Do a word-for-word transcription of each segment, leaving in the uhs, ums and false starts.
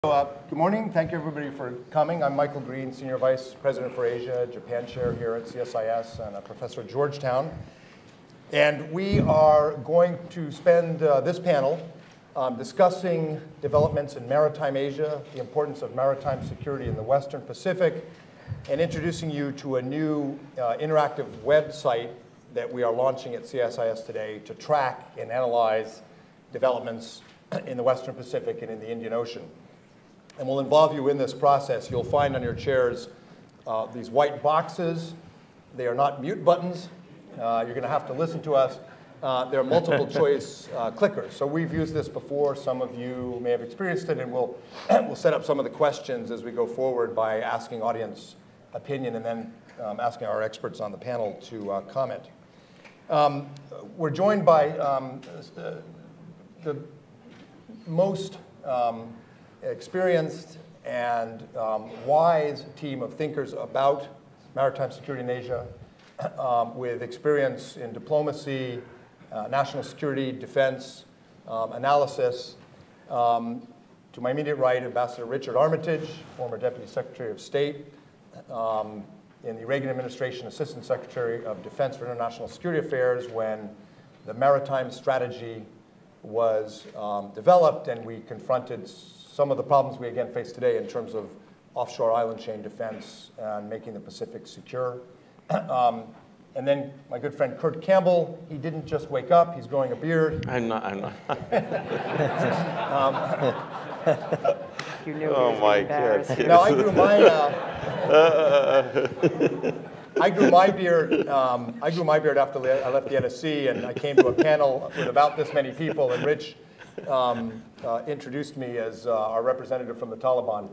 Uh, good morning. Thank you, everybody, for coming. I'm Michael Green, Senior Vice President for Asia, Japan Chair here at C S I S, and a professor at Georgetown. And we are going to spend uh, this panel um, discussing developments in maritime Asia, the importance of maritime security in the Western Pacific, and introducing you to a new uh, interactive website that we are launching at C S I S today to track and analyze developments in the Western Pacific and in the Indian Ocean. And we'll involve you in this process. You'll find on your chairs uh, these white boxes. They are not mute buttons. Uh, you're going to have to listen to us. Uh, they're multiple choice uh, clickers. So we've used this before. Some of you may have experienced it, and we'll, we'll set up some of the questions as we go forward by asking audience opinion and then um, asking our experts on the panel to uh, comment. Um, we're joined by um, uh, the most um, experienced and um, wise team of thinkers about maritime security in Asia, um, with experience in diplomacy, uh, national security, defense, um, analysis. Um, to my immediate right, Ambassador Richard Armitage, former Deputy Secretary of State um, in the Reagan administration, Assistant Secretary of Defense for International Security Affairs when the maritime strategy was um, developed and we confronted some of the problems we again face today in terms of offshore island chain defense and making the Pacific secure. um, and then my good friend Kurt Campbell, he didn't just wake up, he's growing a beard. I'm not, I'm not. um, you knew oh my God. Now I grew my, uh, I grew my beard, um, I grew my beard after I left the N S C, and I came to a panel with about this many people, and Rich Um, uh, introduced me as uh, our representative from the Taliban.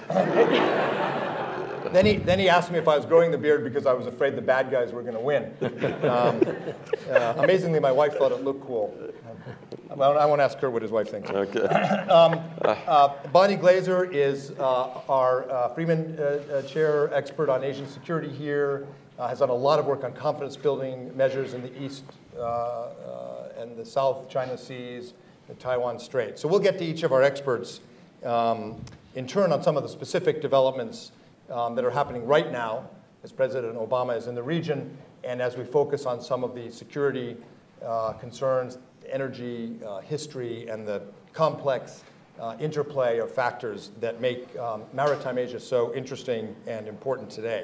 then, he, then he asked me if I was growing the beard because I was afraid the bad guys were going to win. Um, uh, amazingly, my wife thought it looked cool. Um, I won't ask her what his wife thinks. Okay. um, uh, Bonnie Glaser is uh, our uh, Freeman uh, uh, Chair expert on Asian security here, uh, has done a lot of work on confidence building measures in the East uh, uh, and the South China Seas, the Taiwan Strait. So we'll get to each of our experts um, in turn on some of the specific developments um, that are happening right now as President Obama is in the region, and as we focus on some of the security uh, concerns, energy, uh, history, and the complex uh, interplay of factors that make um, maritime Asia so interesting and important today.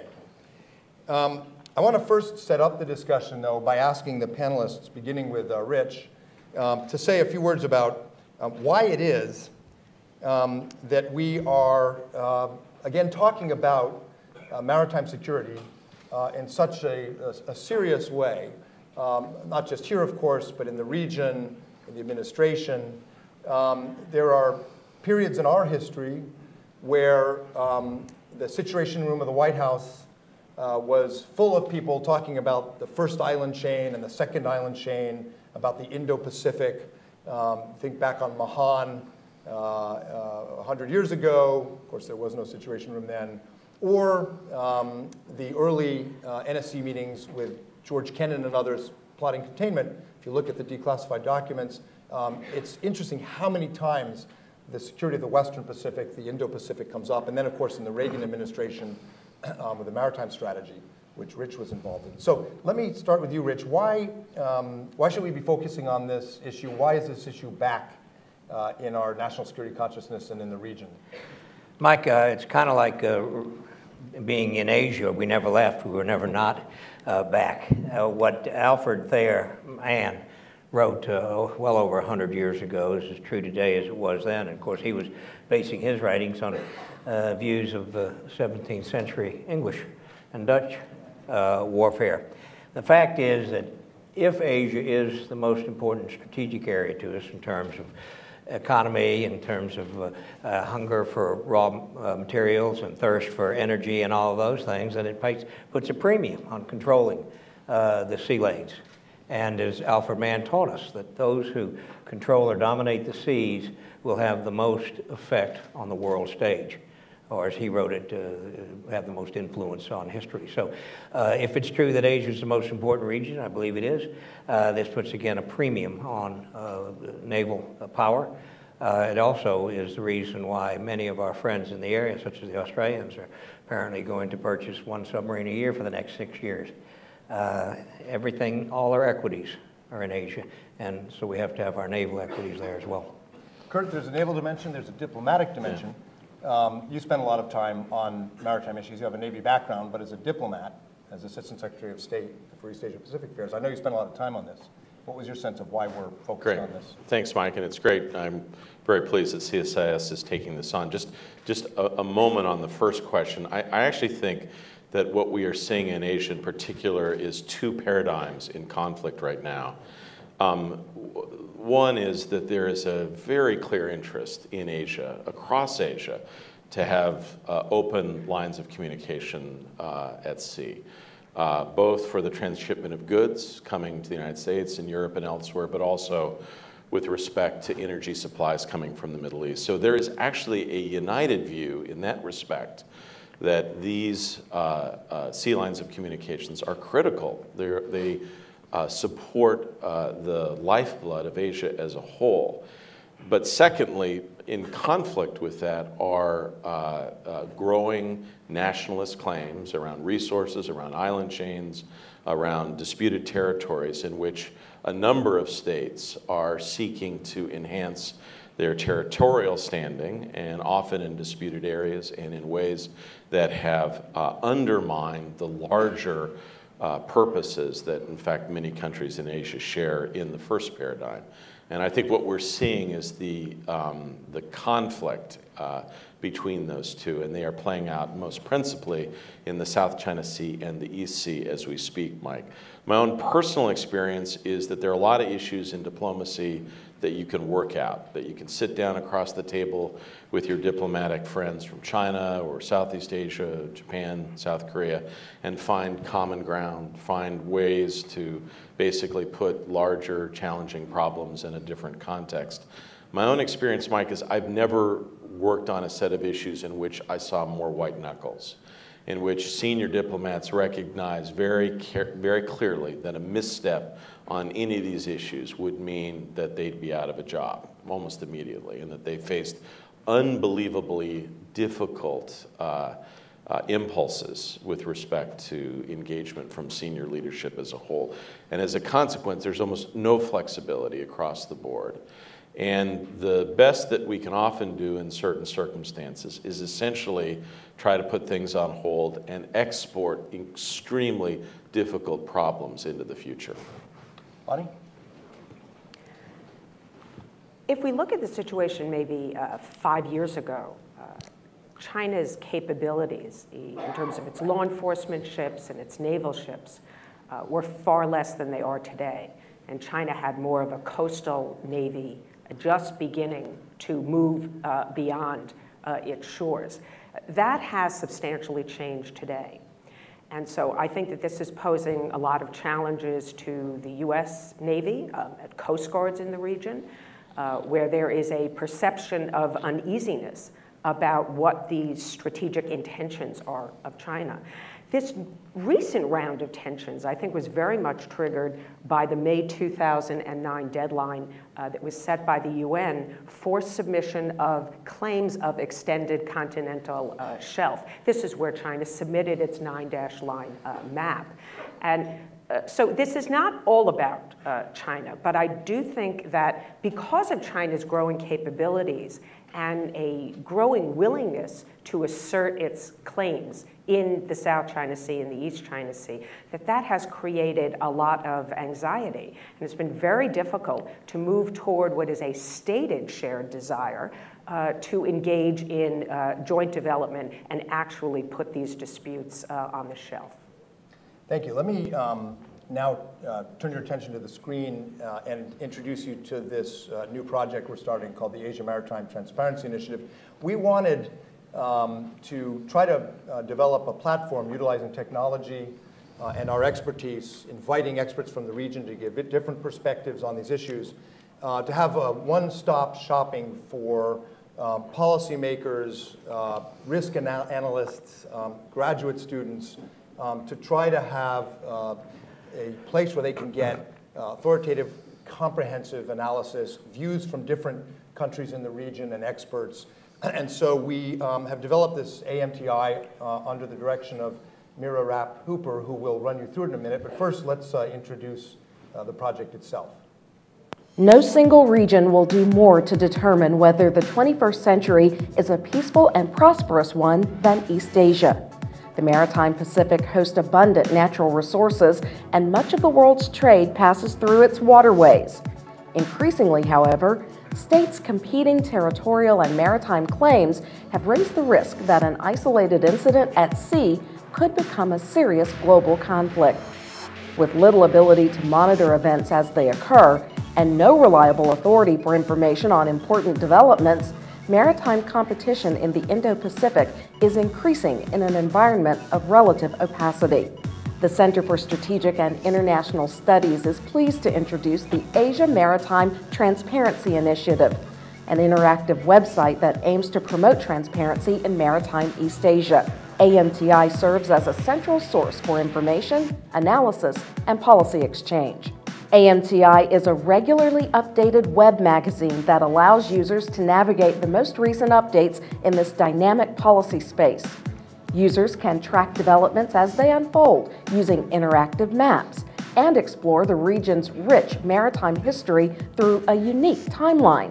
Um, I want to first set up the discussion, though, by asking the panelists, beginning with uh, Rich, Um, to say a few words about um, why it is um, that we are, uh, again, talking about uh, maritime security uh, in such a, a, a serious way, um, not just here, of course, but in the region, in the administration. Um, there are periods in our history where um, the Situation Room of the White House uh, was full of people talking about the first island chain and the second island chain, about the Indo-Pacific. Um, think back on Mahan uh, uh, a hundred years ago. Of course, there was no Situation Room then. Or um, the early uh, N S C meetings with George Kennan and others plotting containment. If you look at the declassified documents, um, it's interesting how many times the security of the Western Pacific, the Indo-Pacific comes up. And then, of course, in the Reagan administration um, with the maritime strategy, which Rich was involved in. So let me start with you, Rich. Why, um, why should we be focusing on this issue? Why is this issue back uh, in our national security consciousness and in the region? Mike, uh, it's kind of like uh, being in Asia. We never left. We were never not uh, back. Uh, what Alfred Thayer Mann wrote uh, well over one hundred years ago is as true today as it was then. And of course, he was basing his writings on uh, views of uh, seventeenth century English and Dutch Uh, warfare. The fact is that if Asia is the most important strategic area to us in terms of economy, in terms of uh, uh, hunger for raw uh, materials and thirst for energy and all of those things, then it puts, puts a premium on controlling uh, the sea lanes. And as Alfred Mann taught us, that those who control or dominate the seas will have the most effect on the world stage, or as he wrote it, uh, have the most influence on history. So uh, if it's true that Asia is the most important region, I believe it is, uh, this puts, again, a premium on uh, naval power, Uh, it also is the reason why many of our friends in the area, such as the Australians, are apparently going to purchase one submarine a year for the next six years. Uh, everything, all our equities are in Asia, and so we have to have our naval equities there as well. Kurt, there's a naval dimension, there's a diplomatic dimension. Um, you spend a lot of time on maritime issues. You have a Navy background, but as a diplomat, as Assistant Secretary of State for East Asia Pacific Affairs, I know you spent a lot of time on this. What was your sense of why we're focused Great. on this? Thanks, Mike, and it's great. I'm very pleased that C S I S is taking this on. Just, just a, a moment on the first question. I, I actually think that what we are seeing in Asia in particular is two paradigms in conflict right now. Um, one is that there is a very clear interest in Asia, across Asia, to have uh, open lines of communication uh, at sea. Uh, both for the transshipment of goods coming to the United States and Europe and elsewhere, but also with respect to energy supplies coming from the Middle East. So there is actually a united view in that respect that these uh, uh, sea lines of communications are critical. They're, they uh, support uh, the lifeblood of Asia as a whole. But secondly, in conflict with that are uh, uh, growing nationalist claims around resources, around island chains, around disputed territories in which a number of states are seeking to enhance their territorial standing, and often in disputed areas and in ways that have uh, undermined the larger uh, purposes that, in fact, many countries in Asia share in the first paradigm. And I think what we're seeing is the, um, the conflict uh, between those two, and they are playing out most principally in the South China Sea and the East Sea as we speak, Mike. My own personal experience is that there are a lot of issues in diplomacy that you can work out, that you can sit down across the table with your diplomatic friends from China or Southeast Asia, Japan, South Korea, and find common ground, find ways to basically put larger, challenging problems in a different context. My own experience, Mike, is I've never worked on a set of issues in which I saw more white knuckles, in which senior diplomats recognize very, very clearly that a misstep on any of these issues would mean that they'd be out of a job almost immediately, and that they faced unbelievably difficult uh, uh, impulses with respect to engagement from senior leadership as a whole. And as a consequence, there's almost no flexibility across the board. And the best that we can often do in certain circumstances is essentially try to put things on hold and export extremely difficult problems into the future. Bonnie? If we look at the situation maybe uh, five years ago, uh, China's capabilities in terms of its law enforcement ships and its naval ships uh, were far less than they are today. And China had more of a coastal navy just beginning to move uh, beyond uh, its shores. That has substantially changed today. And so I think that this is posing a lot of challenges to the U S Navy, um, at Coast Guards in the region, uh, where there is a perception of uneasiness about what the strategic intentions are of China. This recent round of tensions, I think, was very much triggered by the May two thousand nine deadline uh, that was set by the U N for submission of claims of extended continental uh, shelf. This is where China submitted its nine-dash line uh, map. And uh, so this is not all about uh, China, but I do think that because of China's growing capabilities and a growing willingness to assert its claims in the South China Sea and the East China Sea, that that has created a lot of anxiety. And it's been very difficult to move toward what is a stated shared desire uh, to engage in uh, joint development and actually put these disputes uh, on the shelf. Thank you. Let me um, now uh, turn your attention to the screen uh, and introduce you to this uh, new project we're starting called the Asia Maritime Transparency Initiative. We wanted um, to try to uh, develop a platform utilizing technology uh, and our expertise, inviting experts from the region to give it different perspectives on these issues, uh, to have a one-stop shopping for uh, policymakers, uh, risk ana analysts, um, graduate students, um, to try to have uh, a place where they can get uh, authoritative, comprehensive analysis, views from different countries in the region and experts. And so we um, have developed this A M T I uh, under the direction of Mira Rapp Hooper, who will run you through it in a minute. But first, let's uh, introduce uh, the project itself. No single region will do more to determine whether the twenty-first century is a peaceful and prosperous one than East Asia. The Maritime Pacific hosts abundant natural resources, and much of the world's trade passes through its waterways. Increasingly, however, states' competing territorial and maritime claims have raised the risk that an isolated incident at sea could become a serious global conflict. With little ability to monitor events as they occur and no reliable authority for information on important developments, maritime competition in the Indo-Pacific is increasing in an environment of relative opacity. The Center for Strategic and International Studies is pleased to introduce the Asia Maritime Transparency Initiative, an interactive website that aims to promote transparency in maritime East Asia. A M T I serves as a central source for information, analysis, and policy exchange. A M T I is a regularly updated web magazine that allows users to navigate the most recent updates in this dynamic policy space. Users can track developments as they unfold using interactive maps and explore the region's rich maritime history through a unique timeline.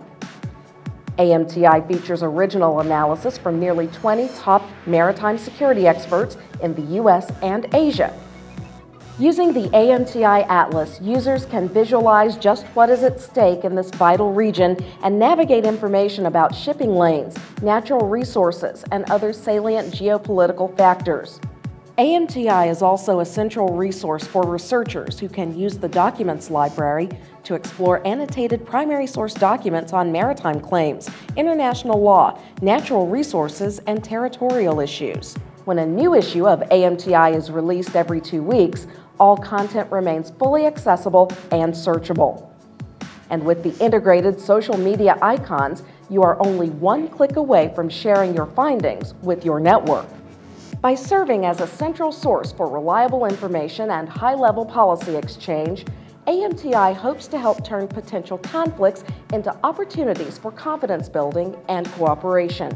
A M T I features original analysis from nearly twenty top maritime security experts in the U S and Asia. Using the A M T I Atlas, users can visualize just what is at stake in this vital region and navigate information about shipping lanes, natural resources, and other salient geopolitical factors. A M T I is also a central resource for researchers who can use the Documents Library to explore annotated primary source documents on maritime claims, international law, natural resources, and territorial issues. When a new issue of A M T I is released every two weeks, all content remains fully accessible and searchable. And with the integrated social media icons, you are only one click away from sharing your findings with your network. By serving as a central source for reliable information and high-level policy exchange, A M T I hopes to help turn potential conflicts into opportunities for confidence building and cooperation.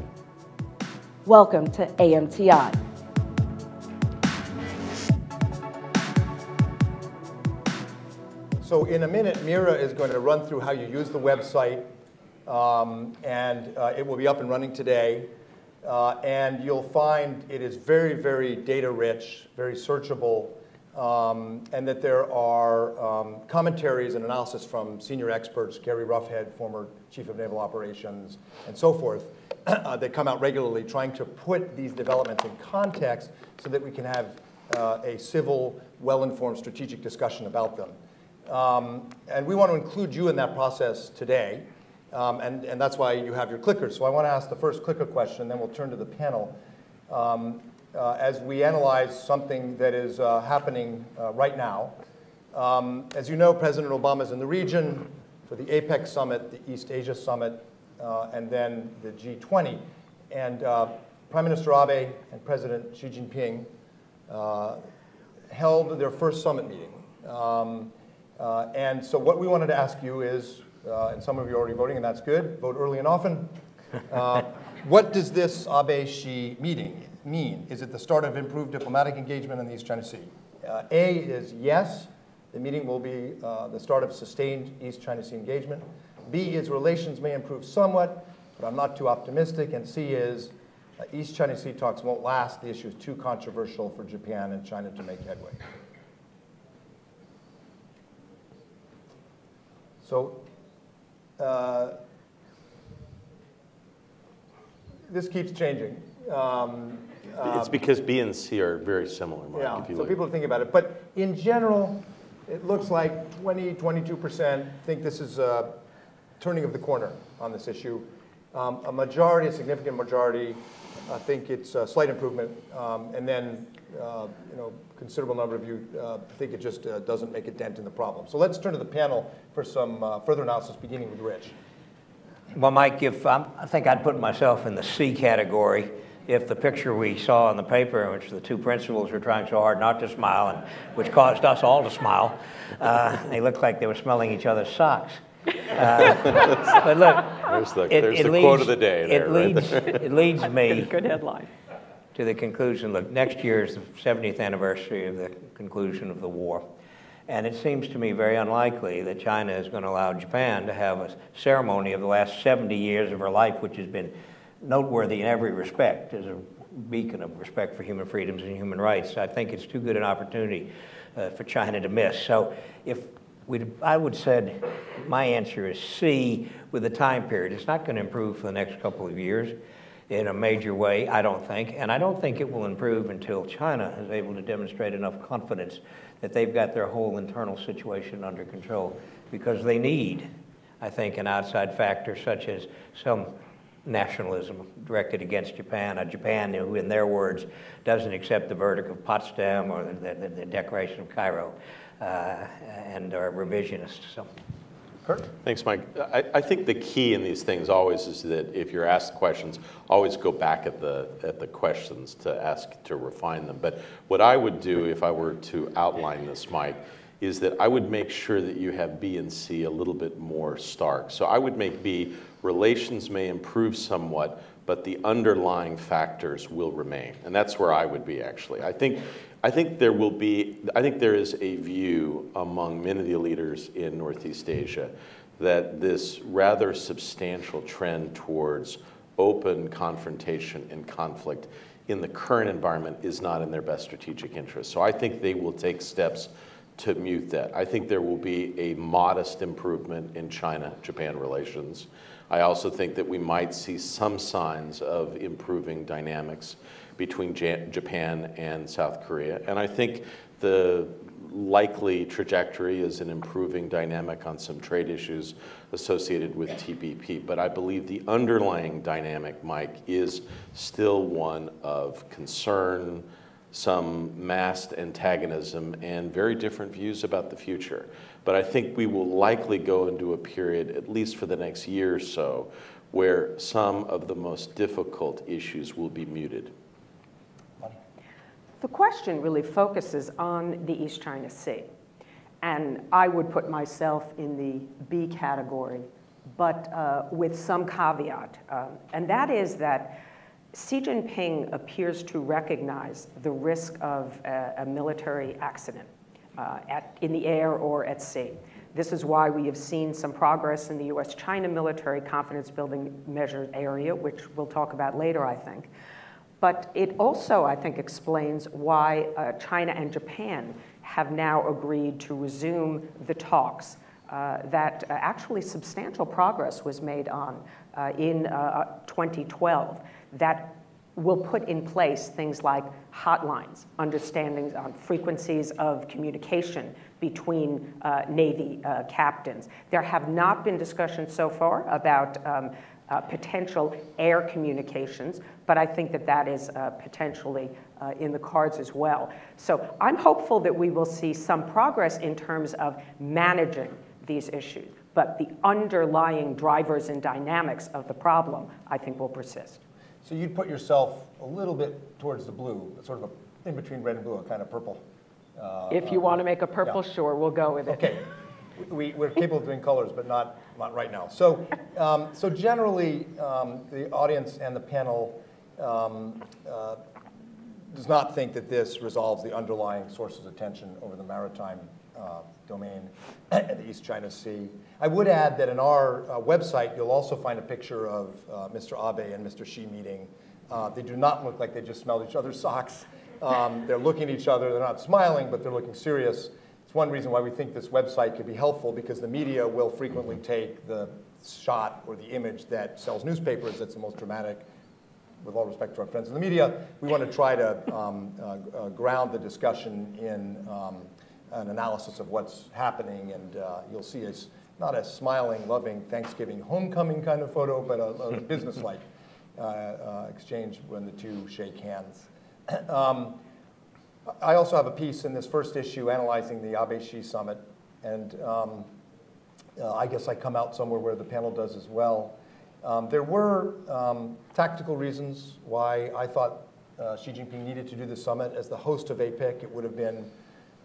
Welcome to A M T I. So in a minute, Mira is going to run through how you use the website, um, and uh, it will be up and running today. Uh, and you'll find it is very, very data-rich, very searchable, um, and that there are um, commentaries and analysis from senior experts, Gary Roughead, former Chief of Naval Operations, and so forth, uh, that come out regularly trying to put these developments in context so that we can have uh, a civil, well-informed strategic discussion about them. Um, and we want to include you in that process today, um, and, and that's why you have your clickers. So I want to ask the first clicker question, then we'll turn to the panel. Um, uh, as we analyze something that is uh, happening uh, right now, um, as you know, President Obama is in the region for the APEC summit, the East Asia summit, uh, and then the G twenty. And uh, Prime Minister Abe and President Xi Jinping uh, held their first summit meeting. Um, Uh, and so what we wanted to ask you is, uh, and some of you are already voting, and that's good, vote early and often. Uh, what does this Abe-Xi meeting mean? Is it the start of improved diplomatic engagement in the East China Sea? Uh, A is yes, the meeting will be uh, the start of sustained East China Sea engagement. B is relations may improve somewhat, but I'm not too optimistic. And C is uh, East China Sea talks won't last. The issue is too controversial for Japan and China to make headway. So uh, this keeps changing. Um, It's because B and C are very similar, Mark, yeah, if you so look. people are thinking about it. But in general, it looks like twenty, twenty-two percent think this is a turning of the corner on this issue. Um, a majority, a significant majority, I think it's a slight improvement. Um, and then, uh, you know, considerable number of you uh, think it just uh, doesn't make a dent in the problem. So let's turn to the panel for some uh, further analysis, beginning with Rich. Well, Mike, if I'm, I think I'd put myself in the C category if the picture we saw in the paper in which the two principals were trying so hard not to smile, and which caused us all to smile, uh, they looked like they were smelling each other's socks. Uh, but look, There's the, it, there's it the leads, quote of the day there, it right leads, there. it leads me Good headline. to the conclusion. Look, next year is the seventieth anniversary of the conclusion of the war. And it seems to me very unlikely that China is going to allow Japan to have a ceremony of the last seventy years of her life, which has been noteworthy in every respect as a beacon of respect for human freedoms and human rights. I think it's too good an opportunity uh, for China to miss. So if we'd, I would say my answer is C with the time period. It's not going to improve for the next couple of years in a major way, I don't think. And I don't think it will improve until China is able to demonstrate enough confidence that they've got their whole internal situation under control, because they need, I think, an outside factor such as some nationalism directed against Japan, a Japan who, in their words, doesn't accept the verdict of Potsdam or the, the, the Declaration of Cairo, uh, and are revisionists. So. Kurt? Thanks, Mike. I, I think the key in these things always is that if you're asked questions, always go back at the at the questions to ask to refine them. But what I would do if I were to outline this, Mike, is that I would make sure that you have B and C a little bit more stark. So I would make B, relations may improve somewhat, but the underlying factors will remain. And that's where I would be, actually. I think I think there will be, I think there is a view among many of the leaders in Northeast Asia that this rather substantial trend towards open confrontation and conflict in the current environment is not in their best strategic interest. So I think they will take steps to mute that. I think there will be a modest improvement in China-Japan relations. I also think that we might see some signs of improving dynamics between Japan and South Korea. And I think the likely trajectory is an improving dynamic on some trade issues associated with T P P. But I believe the underlying dynamic, Mike, is still one of concern, some masked antagonism, and very different views about the future. But I think we will likely go into a period, at least for the next year or so, where some of the most difficult issues will be muted. The question really focuses on the East China Sea. And I would put myself in the B category, but uh, with some caveat. Uh, and that is that Xi Jinping appears to recognize the risk of a, a military accident uh, at, in the air or at sea. This is why we have seen some progress in the U S China military confidence building measure area, which we'll talk about later, I think. But it also, I think, explains why uh, China and Japan have now agreed to resume the talks uh, that uh, actually substantial progress was made on uh, in uh, twenty twelve that will put in place things like hotlines, understandings on frequencies of communication between uh, Navy uh, captains. There have not been discussions so far about um, Uh, potential air communications, but I think that that is uh, potentially uh, in the cards as well. So I'm hopeful that we will see some progress in terms of managing these issues, but the underlying drivers and dynamics of the problem, I think, will persist. So you'd put yourself a little bit towards the blue, sort of a, in between red and blue, a kind of purple. Uh, if you uh, want to make a purple, yeah. Sure, we'll go with it. Okay. We, we're capable of doing colors, but not, not right now. So, um, so generally, um, the audience and the panel um, uh, does not think that this resolves the underlying sources of tension over the maritime uh, domain and the East China Sea. I would add that in our uh, website, you'll also find a picture of uh, Mister Abe and Mister Xi meeting. Uh, they do not look like they just smelled each other's socks. Um, they're looking at each other. They're not smiling, but they're looking serious. It's one reason why we think this website could be helpful, because the media will frequently take the shot or the image that sells newspapers that's the most dramatic. With all respect to our friends in the media, we want to try to um, uh, uh, ground the discussion in um, an analysis of what's happening, and uh, you'll see it's not a smiling, loving Thanksgiving homecoming kind of photo, but a, a business-like uh, uh, exchange when the two shake hands. um, I also have a piece in this first issue analyzing the Abe-Xi summit, and um, uh, I guess I come out somewhere where the panel does as well. Um, there were um, tactical reasons why I thought uh, Xi Jinping needed to do the summit. As the host of APEC, it would have been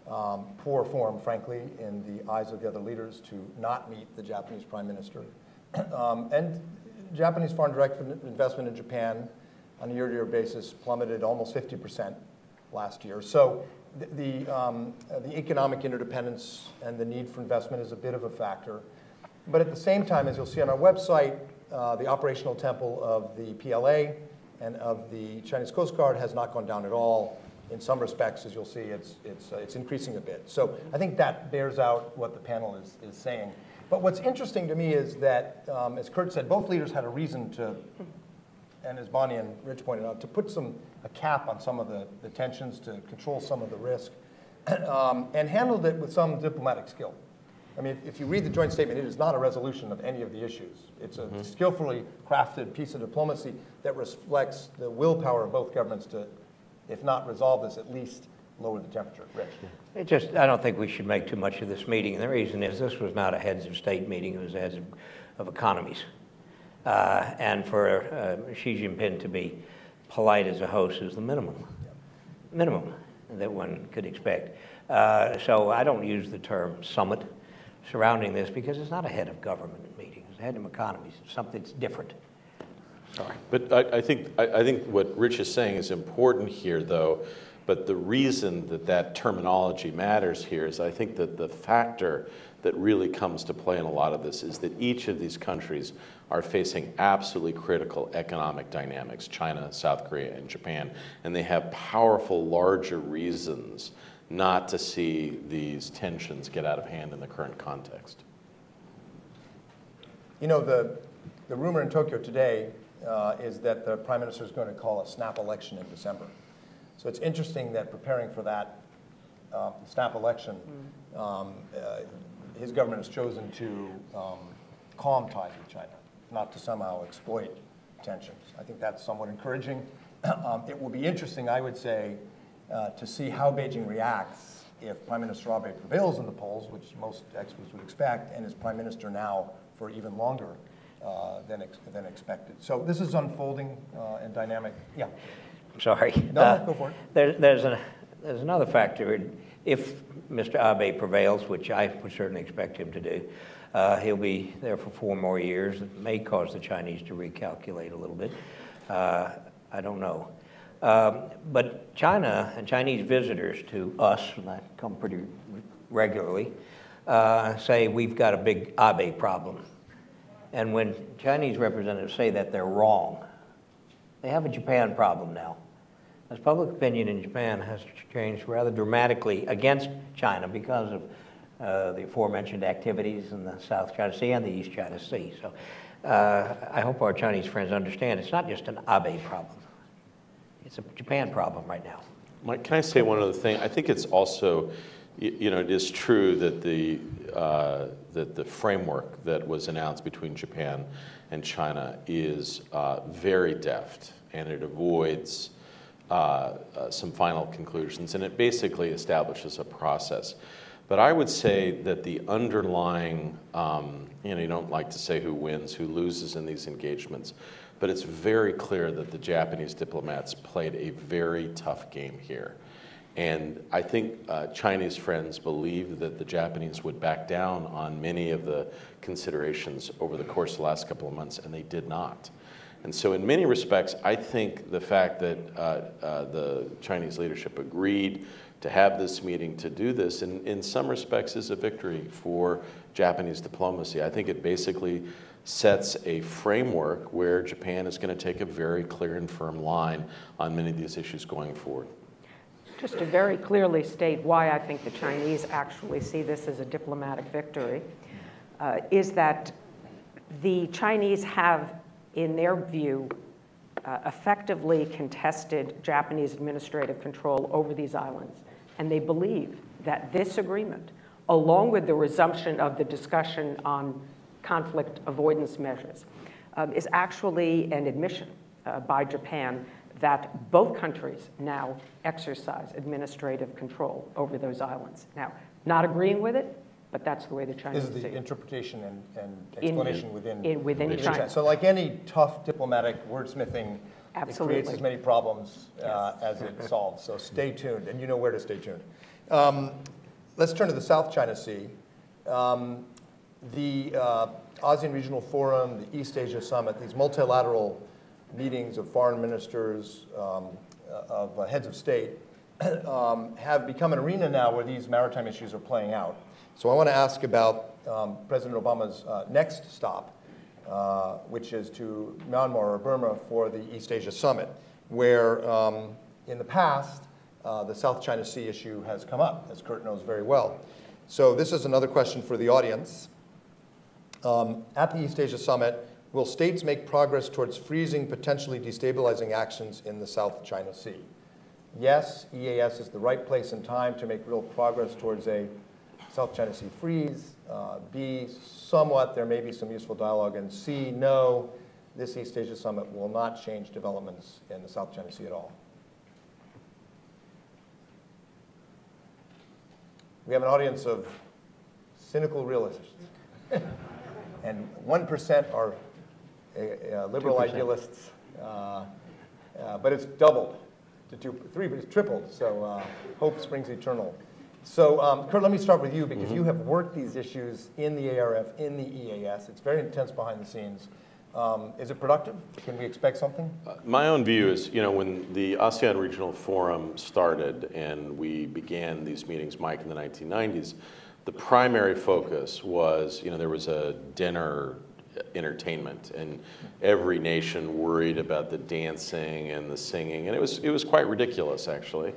um, poor form, frankly, in the eyes of the other leaders to not meet the Japanese prime minister. um, and Japanese foreign direct investment in Japan on a year-to-year basis plummeted almost fifty percent last year. So the, the, um, uh, the economic interdependence and the need for investment is a bit of a factor. But at the same time, as you'll see on our website, uh, the operational tempo of the P L A and of the Chinese Coast Guard has not gone down at all. In some respects, as you'll see, it's, it's, uh, it's increasing a bit. So I think that bears out what the panel is, is saying. But what's interesting to me is that, um, as Kurt said, both leaders had a reason to, and as Bonnie and Rich pointed out, to put some, a cap on some of the, the tensions, to control some of the risk, um, and handled it with some diplomatic skill. I mean, if, if you read the joint statement, it is not a resolution of any of the issues. It's a mm-hmm. skillfully crafted piece of diplomacy that reflects the willpower of both governments to, if not resolve this, at least lower the temperature. Rich? It just, I don't think we should make too much of this meeting. And the reason is this was not a heads of state meeting, it was a heads of, of economies. Uh, and for uh, Xi Jinping to be polite as a host is the minimum, minimum that one could expect. Uh, so I don't use the term summit surrounding this because it's not a head of government meeting, it's a head of economies, it's something that's different. Sorry. But I, I think I, I think what Rich is saying is important here, though. But the reason that that terminology matters here is I think that the factor that really comes to play in a lot of this is that each of these countries are facing absolutely critical economic dynamics, China, South Korea, and Japan, and they have powerful, larger reasons not to see these tensions get out of hand in the current context. You know, the, the rumor in Tokyo today uh, is that the prime minister is going to call a snap election in December. So it's interesting that preparing for that uh, snap election, mm. um, uh, his government has chosen to um, calm ties with China, not to somehow exploit tensions. I think that's somewhat encouraging. um, it will be interesting, I would say, uh, to see how Beijing reacts if Prime Minister Abe prevails in the polls, which most experts would expect, and is prime minister now for even longer uh, than, ex than expected. So this is unfolding uh, and dynamic. Yeah. Sorry. No, uh, go for it. There, there's, a, there's another factor. If Mister Abe prevails, which I would certainly expect him to do, uh, he'll be there for four more years. It may cause the Chinese to recalculate a little bit. Uh, I don't know. Um, but China and Chinese visitors to us, and I come pretty regularly, uh, say we've got a big Abe problem. And when Chinese representatives say that, they're wrong. They have a Japan problem now. As public opinion in Japan has changed rather dramatically against China because of uh, the aforementioned activities in the South China Sea and the East China Sea. So uh, I hope our Chinese friends understand it's not just an Abe problem. It's a Japan problem right now. Mike, can I say one other thing? I think it's also, you know, it is true that the, uh, that the framework that was announced between Japan and China is uh, very deft, and it avoids uh, uh, some final conclusions, and it basically establishes a process. But I would say that the underlying, um, you know, you don't like to say who wins, who loses in these engagements, but it's very clear that the Japanese diplomats played a very tough game here. And I think uh, Chinese friends believed that the Japanese would back down on many of the considerations over the course of the last couple of months, and they did not. And so in many respects, I think the fact that uh, uh, the Chinese leadership agreed to have this meeting, to do this, in, in some respects is a victory for Japanese diplomacy. I think it basically sets a framework where Japan is going to take a very clear and firm line on many of these issues going forward. Just to very clearly state why I think the Chinese actually see this as a diplomatic victory, uh, is that the Chinese have, in their view, uh, effectively contested Japanese administrative control over these islands. And they believe that this agreement, along with the resumption of the discussion on conflict avoidance measures, um, is actually an admission uh, by Japan that both countries now exercise administrative control over those islands. Now, not agreeing with it, but that's the way the Chinese see it. This is the interpretation and, and explanation in, within, in, within, within China. China. So like any tough diplomatic wordsmithing, Absolutely. it creates as many problems uh, yes. as it solves. So stay tuned, and you know where to stay tuned. Um, let's turn to the South China Sea. Um, the uh, ASEAN Regional Forum, the East Asia Summit, these multilateral meetings of foreign ministers, um, of uh, heads of state, um, have become an arena now where these maritime issues are playing out. So I want to ask about um, President Obama's uh, next stop, uh, which is to Myanmar or Burma for the East Asia Summit, where um, in the past, uh, the South China Sea issue has come up, as Kurt knows very well. So this is another question for the audience. Um, at the East Asia Summit, will states make progress towards freezing potentially destabilizing actions in the South China Sea? Yes, E A S is the right place and time to make real progress towards a South China Sea freeze. Uh, B, somewhat, there may be some useful dialogue. And C, no, this East Asia Summit will not change developments in the South China Sea at all. We have an audience of cynical realists. And one percent are uh, uh, liberal idealists. Uh, uh, but it's doubled to two, three, but it's tripled. So uh, hope springs eternal. So um, Kurt, let me start with you, because mm-hmm. you have worked these issues in the A R F, in the E A S. It's very intense behind the scenes. Um, is it productive? Can we expect something? Uh, my own view is, you know, when the ASEAN Regional Forum started and we began these meetings, Mike, in the nineteen nineties, the primary focus was, you know, there was a dinner entertainment, and every nation worried about the dancing and the singing, and it was it was quite ridiculous, actually.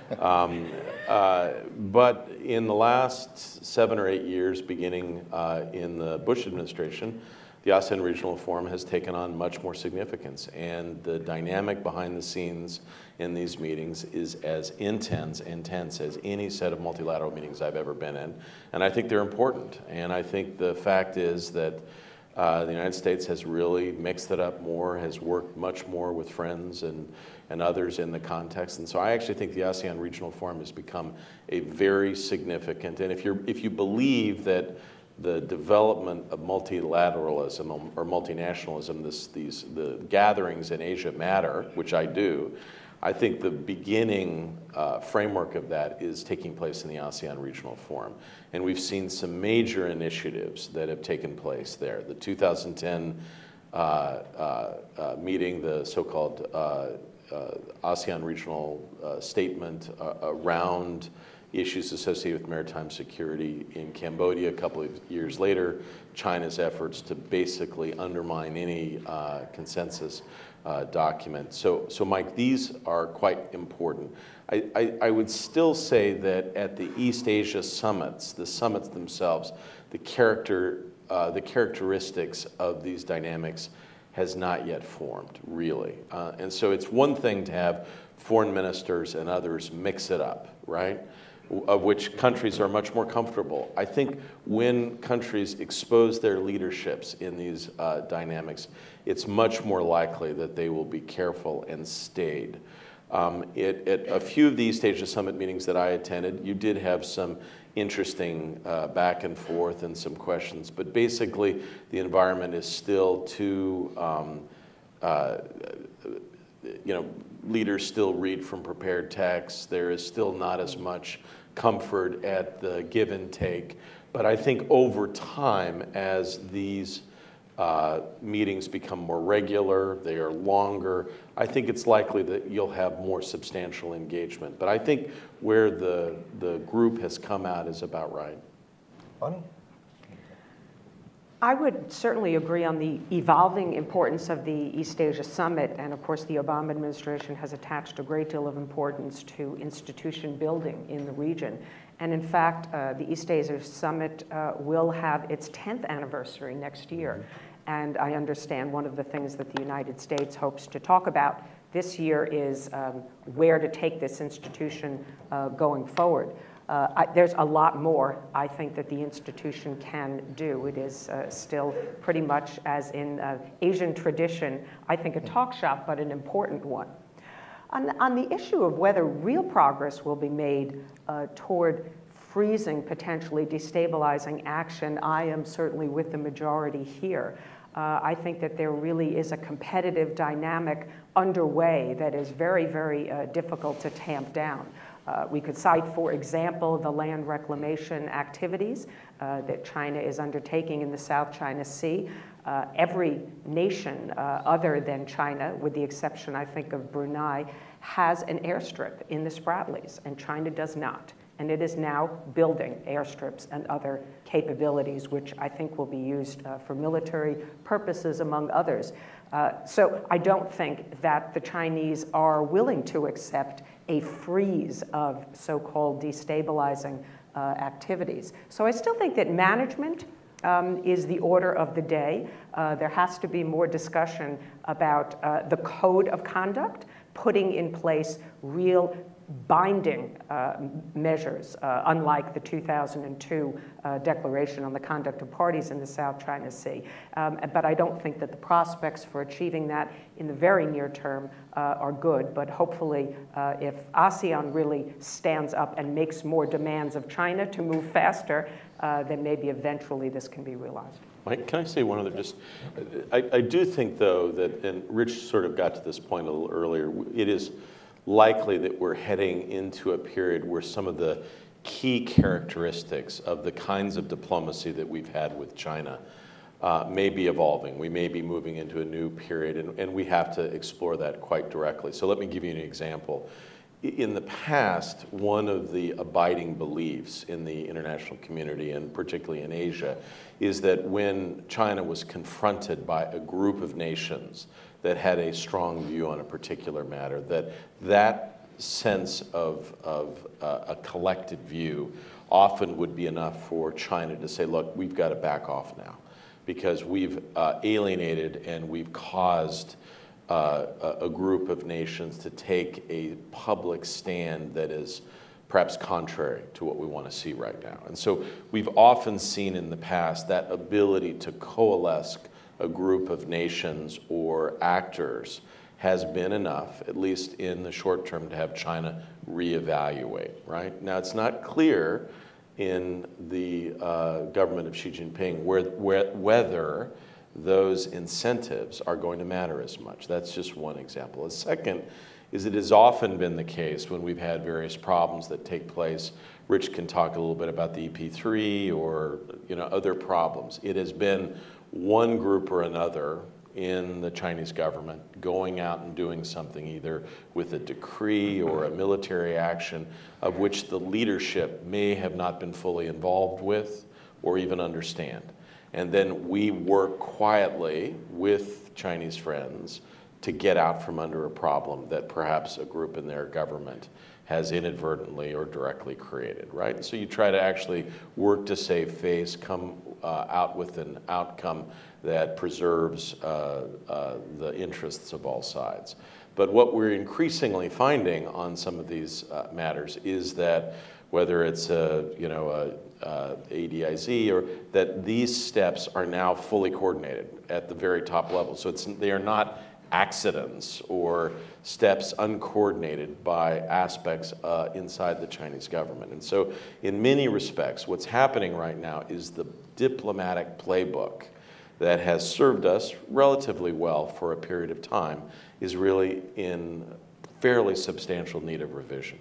um, uh, but in the last seven or eight years, beginning uh, in the Bush administration, the ASEAN Regional Forum has taken on much more significance, and the dynamic behind the scenes in these meetings is as intense, intense as any set of multilateral meetings I've ever been in, and I think they're important. And I think the fact is that Uh, the United States has really mixed it up more, has worked much more with friends and, and others in the context. And so I actually think the ASEAN Regional Forum has become a very significant, and if, you're, if you believe that the development of multilateralism or multinationalism, this, these, the gatherings in Asia matter, which I do, I think the beginning uh, framework of that is taking place in the ASEAN Regional Forum. And we've seen some major initiatives that have taken place there. The two thousand ten uh, uh, uh, meeting, the so-called uh, uh, ASEAN Regional uh, Statement uh, around issues associated with maritime security in Cambodia. A couple of years later, China's efforts to basically undermine any uh, consensus Uh, document. So, so Mike, these are quite important. I, I, I would still say that at the East Asia summits, the summits themselves, the character, uh, the characteristics of these dynamics has not yet formed, really. Uh, and so it's one thing to have foreign ministers and others mix it up, right? Of which countries are much more comfortable. I think when countries expose their leaderships in these uh, dynamics, it's much more likely that they will be careful and staid. Um, it, at a few of the East Asia Summit meetings that I attended, you did have some interesting uh, back and forth and some questions, but basically the environment is still too, um, uh, you know, leaders still read from prepared texts. There is still not as much comfort at the give and take. But I think over time, as these uh, meetings become more regular, they are longer, I think it's likely that you'll have more substantial engagement. But I think where the, the group has come out is about right. Bonnie? I would certainly agree on the evolving importance of the East Asia Summit, and of course the Obama administration has attached a great deal of importance to institution building in the region. And in fact, uh, the East Asia Summit uh, will have its tenth anniversary next year. And I understand one of the things that the United States hopes to talk about this year is um, where to take this institution uh, going forward. Uh, I, there's a lot more, I think, that the institution can do. It is uh, still pretty much, as in uh, Asian tradition, I think a talk shop, but an important one. On, on the issue of whether real progress will be made uh, toward freezing potentially destabilizing action, I am certainly with the majority here. Uh, I think that there really is a competitive dynamic underway that is very, very uh, difficult to tamp down. Uh, we could cite, for example, the land reclamation activities uh, that China is undertaking in the South China Sea. Uh, every nation uh, other than China, with the exception, I think, of Brunei, has an airstrip in the Spratlys, and China does not. And it is now building airstrips and other capabilities, which I think will be used uh, for military purposes, among others. Uh, so I don't think that the Chinese are willing to accept a freeze of so-called destabilizing uh, activities. So I still think that management um, is the order of the day. Uh, there has to be more discussion about uh, the code of conduct, putting in place real binding uh, measures, uh, unlike the two thousand two uh, Declaration on the Conduct of Parties in the South China Sea. Um, but I don't think that the prospects for achieving that in the very near term uh, are good. But hopefully, uh, if ASEAN really stands up and makes more demands of China to move faster, uh, then maybe eventually this can be realized. Mike, can I say one other, just, I, I do think though that, and Rich sort of got to this point a little earlier, it is likely that we're heading into a period where some of the key characteristics of the kinds of diplomacy that we've had with China uh, may be evolving. We may be moving into a new period, and, and we have to explore that quite directly. So let me give you an example. In the past, one of the abiding beliefs in the international community, and particularly in Asia, is that when China was confronted by a group of nations that had a strong view on a particular matter, that that sense of, of uh, a collective view often would be enough for China to say, look, we've got to back off now, because we've uh, alienated and we've caused uh, a, a group of nations to take a public stand that is perhaps contrary to what we want to see right now. And so we've often seen in the past that ability to coalesce a group of nations or actors has been enough, at least in the short term, to have China reevaluate, right? Now, it's not clear in the uh, government of Xi Jinping where, where, whether those incentives are going to matter as much. That's just one example. The second is it has often been the case when we've had various problems that take place. Rich can talk a little bit about the E P three or you know, other problems. It has been one group or another in the Chinese government going out and doing something either with a decree or a military action of which the leadership may have not been fully involved with or even understand. And then we work quietly with Chinese friends to get out from under a problem that perhaps a group in their government has inadvertently or directly created, right? So you try to actually work to save face, come uh, out with an outcome that preserves uh, uh, the interests of all sides. But what we're increasingly finding on some of these uh, matters is that whether it's a, you know, a, a A D I Z or that these steps are now fully coordinated at the very top level. So it's, they are not accidents or steps uncoordinated by aspects uh, inside the Chinese government. And so in many respects, what's happening right now is the diplomatic playbook that has served us relatively well for a period of time is really in fairly substantial need of revision.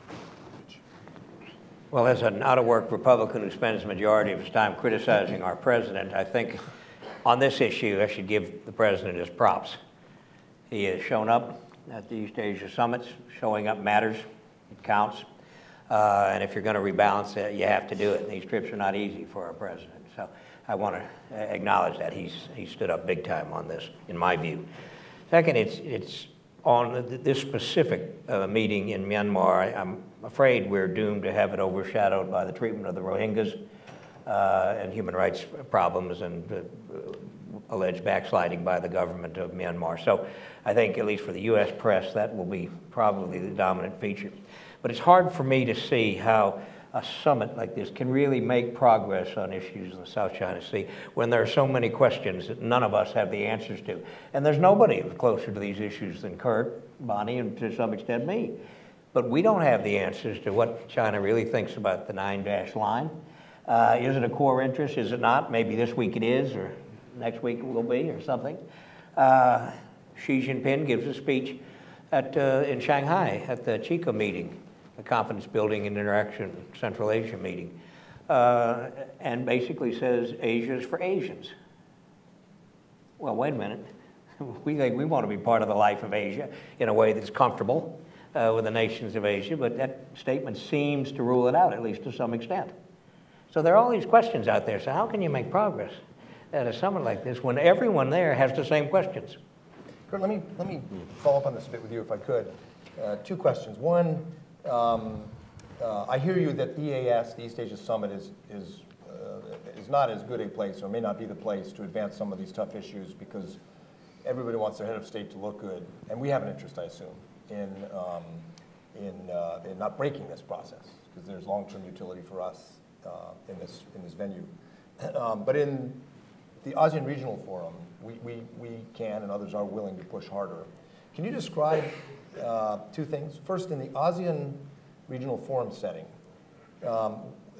Well, as an out-of-work Republican who spends the majority of his time criticizing our president, I think on this issue I should give the president his props. He has shown up at the East Asia summits. Showing up matters. It counts. Uh, and if you're going to rebalance it, you have to do it. And these trips are not easy for our president. So I want to acknowledge that. He's, he stood up big time on this, in my view. Second, it's, it's on this specific uh, meeting in Myanmar. I, I'm afraid we're doomed to have it overshadowed by the treatment of the Rohingyas uh, and human rights problems and uh, alleged backsliding by the government of Myanmar. So I think, at least for the U S press, that will be probably the dominant feature. But it's hard for me to see how a summit like this can really make progress on issues in the South China Sea when there are so many questions that none of us have the answers to. And there's nobody who's closer to these issues than Kurt, Bonnie, and to some extent me. But we don't have the answers to what China really thinks about the nine-dash line. Uh, is it a core interest? Is it not? Maybe this week it is, or next week it will be, or something. Uh, Xi Jinping gives a speech at, uh, in Shanghai at the Chico meeting the Confidence Building and Interaction Central Asia meeting, uh, and basically says Asia is for Asians. Well, wait a minute. We think we want to be part of the life of Asia in a way that's comfortable uh, with the nations of Asia, but that statement seems to rule it out, at least to some extent. So there are all these questions out there. So how can you make progress at a summit like this when everyone there has the same questions? Kurt, let me, let me follow up on this a bit with you, if I could. Uh, two questions. One, um, uh, I hear you that E A S, the East Asia Summit, is, is, uh, is not as good a place, or may not be the place, to advance some of these tough issues, because everybody wants their head of state to look good. And we have an interest, I assume, in, um, in, uh, in not breaking this process, because there's long-term utility for us uh, in, this, in this venue. Um, but in the ASEAN Regional Forum, we, we, we can, and others are willing to push harder. Can you describe uh, two things? First, in the ASEAN Regional Forum setting, um,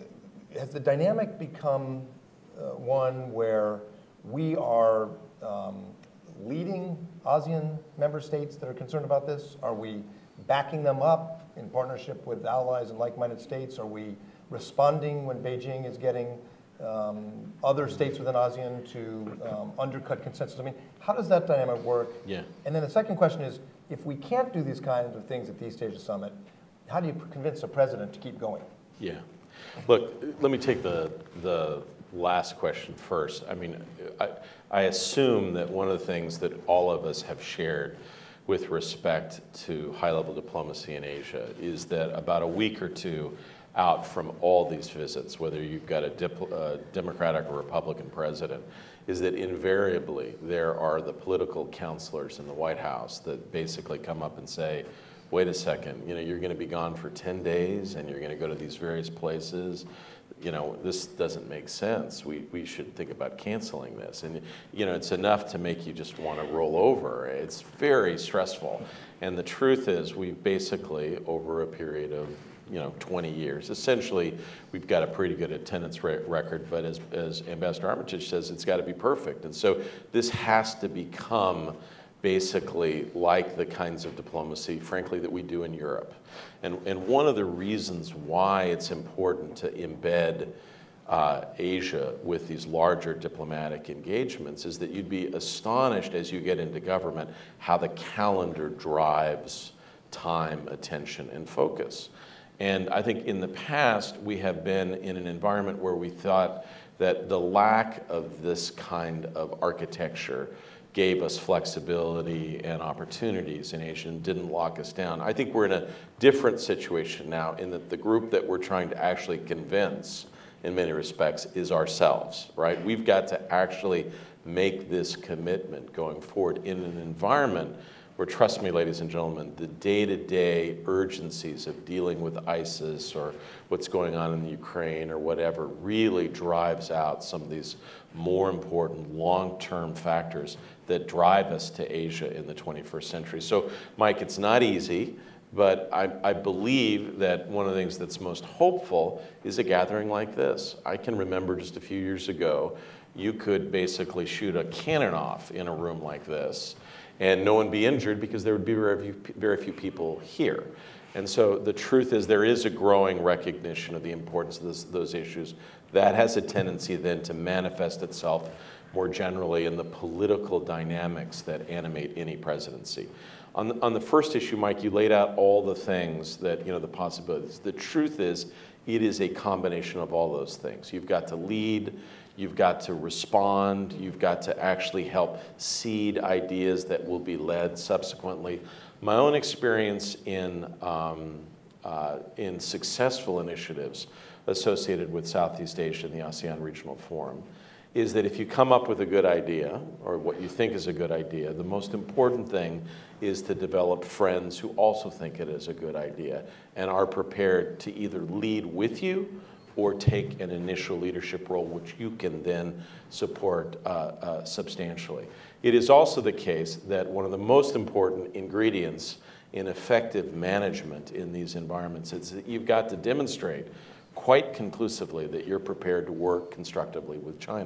has the dynamic become uh, one where we are um, leading ASEAN member states that are concerned about this? Are we backing them up in partnership with allies and like-minded states? Are we responding when Beijing is getting um, other states within ASEAN to um, undercut consensus? I mean, how does that dynamic work? Yeah. And then the second question is, if we can't do these kinds of things at the East Asia Summit, how do you convince a president to keep going? Yeah. Look, let me take the, the last question first. I mean, I, I assume that one of the things that all of us have shared with respect to high-level diplomacy in Asia is that about a week or two out from all these visits, whether you've got a dipl- uh, Democratic or Republican president, is that invariably there are the political counselors in the White House that basically come up and say, wait a second, you know, you're going to be gone for ten days and you're going to go to these various places. You know, this doesn't make sense. We, we should think about canceling this. And, you know, it's enough to make you just want to roll over. It's very stressful. And the truth is, we've basically, over a period of, you know, twenty years, essentially, we've got a pretty good attendance re- record, but as, as Ambassador Armitage says, it's got to be perfect. And so this has to become basically like the kinds of diplomacy, frankly, that we do in Europe. And, and one of the reasons why it's important to embed uh, Asia with these larger diplomatic engagements is that you'd be astonished as you get into government how the calendar drives time, attention, and focus. And I think in the past, we have been in an environment where we thought that the lack of this kind of architecture gave us flexibility and opportunities in Asia and didn't lock us down. I think we're in a different situation now in that the group that we're trying to actually convince in many respects is ourselves, right? We've got to actually make this commitment going forward in an environment where, trust me, ladies and gentlemen, the day-to-day urgencies of dealing with ISIS or what's going on in the Ukraine or whatever really drives out some of these more important long-term factors that drive us to Asia in the twenty-first century. So, Mike, it's not easy, but I, I believe that one of the things that's most hopeful is a gathering like this. I can remember just a few years ago, you could basically shoot a cannon off in a room like this, and no one be injured because there would be very few, very few people here. And so the truth is there is a growing recognition of the importance of this, those issues. That has a tendency then to manifest itself more generally in the political dynamics that animate any presidency. On the, on the first issue, Mike, you laid out all the things that, you know, the possibilities. The truth is it is a combination of all those things. You've got to lead, you've got to respond, you've got to actually help seed ideas that will be led subsequently. My own experience in, um, uh, in successful initiatives associated with Southeast Asia and the ASEAN Regional Forum is that if you come up with a good idea, or what you think is a good idea, the most important thing is to develop friends who also think it is a good idea and are prepared to either lead with you or take an initial leadership role, which you can then support uh, uh, substantially. It is also the case that one of the most important ingredients in effective management in these environments is that you've got to demonstrate quite conclusively that you're prepared to work constructively with China.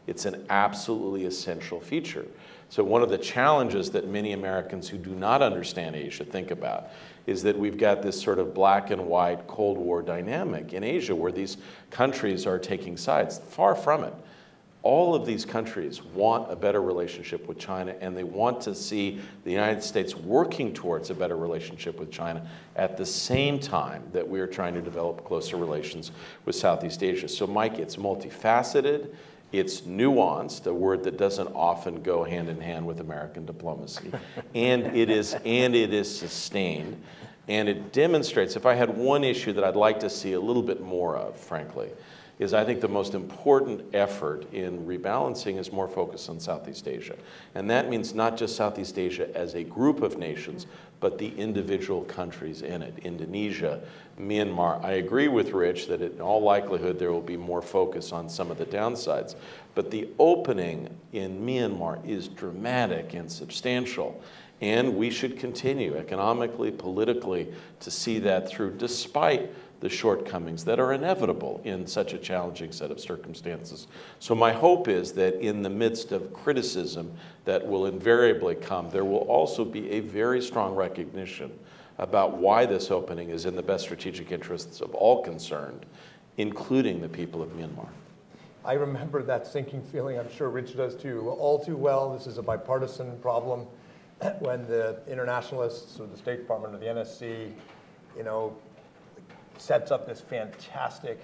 It's an absolutely essential feature. So one of the challenges that many Americans who do not understand Asia think about is that we've got this sort of black and white Cold War dynamic in Asia where these countries are taking sides. Far from it. All of these countries want a better relationship with China, and they want to see the United States working towards a better relationship with China at the same time that we are trying to develop closer relations with Southeast Asia. So Mike, it's multifaceted. It's nuanced, a word that doesn't often go hand in hand with American diplomacy. and it is and it is sustained. And it demonstrates, if I had one issue that I'd like to see a little bit more of, frankly, is I think the most important effort in rebalancing is more focus on Southeast Asia. And that means not just Southeast Asia as a group of nations, but the individual countries in it. Indonesia, Myanmar. I agree with Rich that in all likelihood there will be more focus on some of the downsides. But the opening in Myanmar is dramatic and substantial. And we should continue economically, politically, to see that through despite the shortcomings that are inevitable in such a challenging set of circumstances. So my hope is that in the midst of criticism that will invariably come, there will also be a very strong recognition about why this opening is in the best strategic interests of all concerned, including the people of Myanmar. I remember that sinking feeling, I'm sure Rich does too, all too well. This is a bipartisan problem. When the internationalists or the State Department or the N S C, you know, sets up this fantastic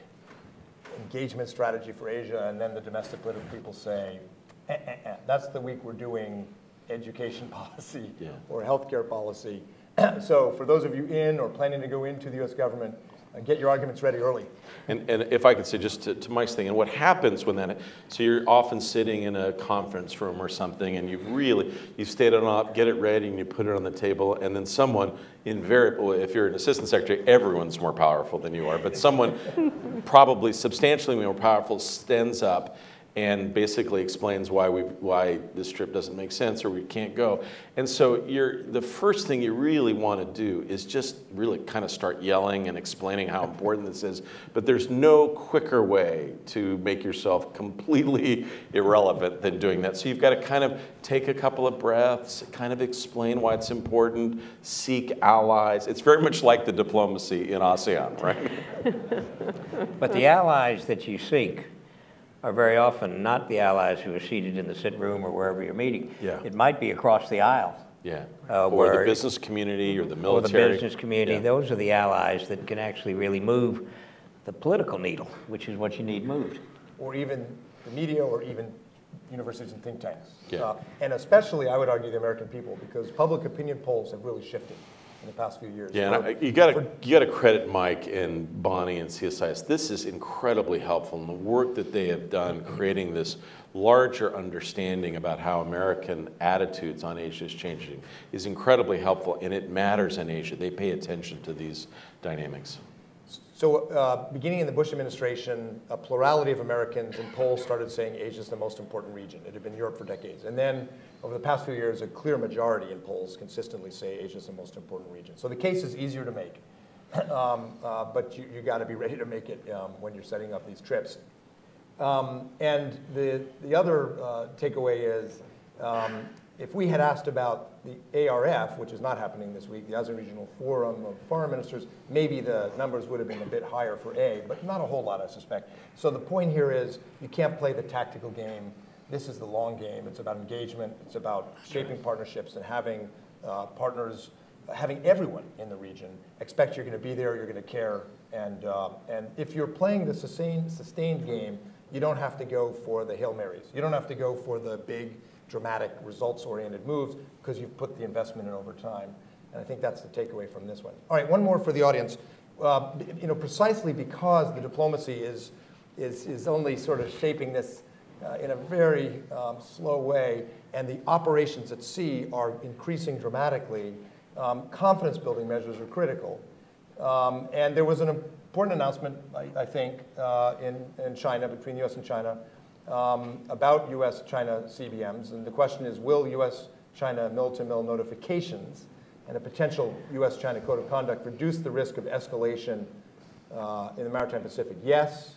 engagement strategy for Asia, and then the domestic political people say, eh, eh, eh, that's the week we're doing education policy yeah. or healthcare policy. So for those of you in or planning to go into the U S government, uh, get your arguments ready early. And, and if I could say just to, to Mike's thing, and what happens when that, so you're often sitting in a conference room or something, and you've really, you've stayed it up, get it ready, and you put it on the table, and then someone, invariably, if you're an assistant secretary, everyone's more powerful than you are, but someone probably substantially more powerful stands up and basically explains why we why this trip doesn't make sense or we can't go. And so you're the first thing you really want to do is just really kind of start yelling and explaining how important this is. But there's no quicker way to make yourself completely irrelevant than doing that. So you've got to kind of take a couple of breaths, kind of explain why it's important, seek allies. It's very much like the diplomacy in ASEAN, right? But the allies that you seek are very often not the allies who are seated in the sit room or wherever you're meeting. Yeah. It might be across the aisle. Yeah. Uh, or the business community or the military. Or the business community. Yeah. Those are the allies that can actually really move the political needle, which is what you need moved. Or even the media or even universities and think tanks. Yeah. Uh, and especially, I would argue, the American people, because public opinion polls have really shifted in the past few years. Yeah, and I, you got to you got to credit Mike and Bonnie and C S I S. This is incredibly helpful in the work that they have done, creating this larger understanding about how American attitudes on Asia is changing is incredibly helpful, and it matters in Asia. They pay attention to these dynamics. So uh, beginning in the Bush administration, a plurality of Americans in polls started saying Asia is the most important region. It had been Europe for decades. And then over the past few years, a clear majority in polls consistently say Asia is the most important region. So the case is easier to make, um, uh, but you, you got to be ready to make it um, when you're setting up these trips. Um, and the, the other uh, takeaway is, um, if we had asked about the A R F, which is not happening this week, the ASEAN Regional Forum of Foreign Ministers, maybe the numbers would have been a bit higher for A, but not a whole lot, I suspect. So the point here is you can't play the tactical game. This is the long game. It's about engagement. It's about shaping partnerships and having uh, partners, having everyone in the region expect you're going to be there, you're going to care. And, uh, and if you're playing the sustained, sustained game, you don't have to go for the Hail Marys. You don't have to go for the big, dramatic, results-oriented moves because you've put the investment in over time. And I think that's the takeaway from this one. All right, one more for the audience. Uh, you know, precisely because the diplomacy is, is, is only sort of shaping this uh, in a very um, slow way, and the operations at sea are increasing dramatically, um, confidence-building measures are critical. Um, and there was an important announcement, I, I think, uh, in, in China, between the U S and China, Um, about U S China C B Ms, and the question is, will U S China mill-to-mill notifications and a potential U S China code of conduct reduce the risk of escalation uh, in the maritime Pacific? Yes,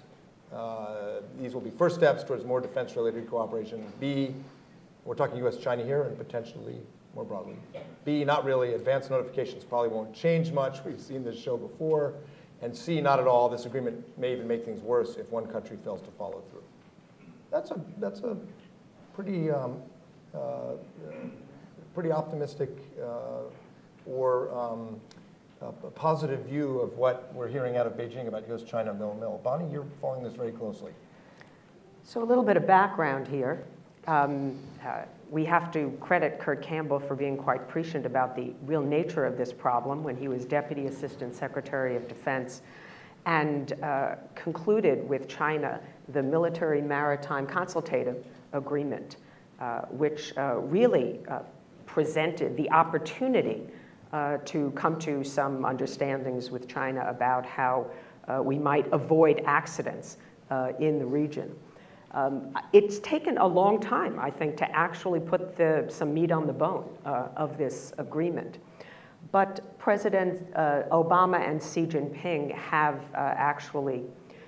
Uh, these will be first steps towards more defense-related cooperation. B, we're talking U S China here and potentially more broadly. B, not really. Advanced notifications probably won't change much. We've seen this show before. And C, not at all. This agreement may even make things worse if one country fails to follow through. That's a, that's a pretty, um, uh, pretty optimistic uh, or um, a positive view of what we're hearing out of Beijing about U S China mill-mill. Bonnie, you're following this very closely. So a little bit of background here. Um, uh, we have to credit Kurt Campbell for being quite prescient about the real nature of this problem when he was Deputy Assistant Secretary of Defense and uh, concluded with China the Military Maritime Consultative Agreement, uh, which uh, really uh, presented the opportunity uh, to come to some understandings with China about how uh, we might avoid accidents uh, in the region. Um, it's taken a long time, I think, to actually put the, some meat on the bone uh, of this agreement. But President uh, Obama and Xi Jinping have uh, actually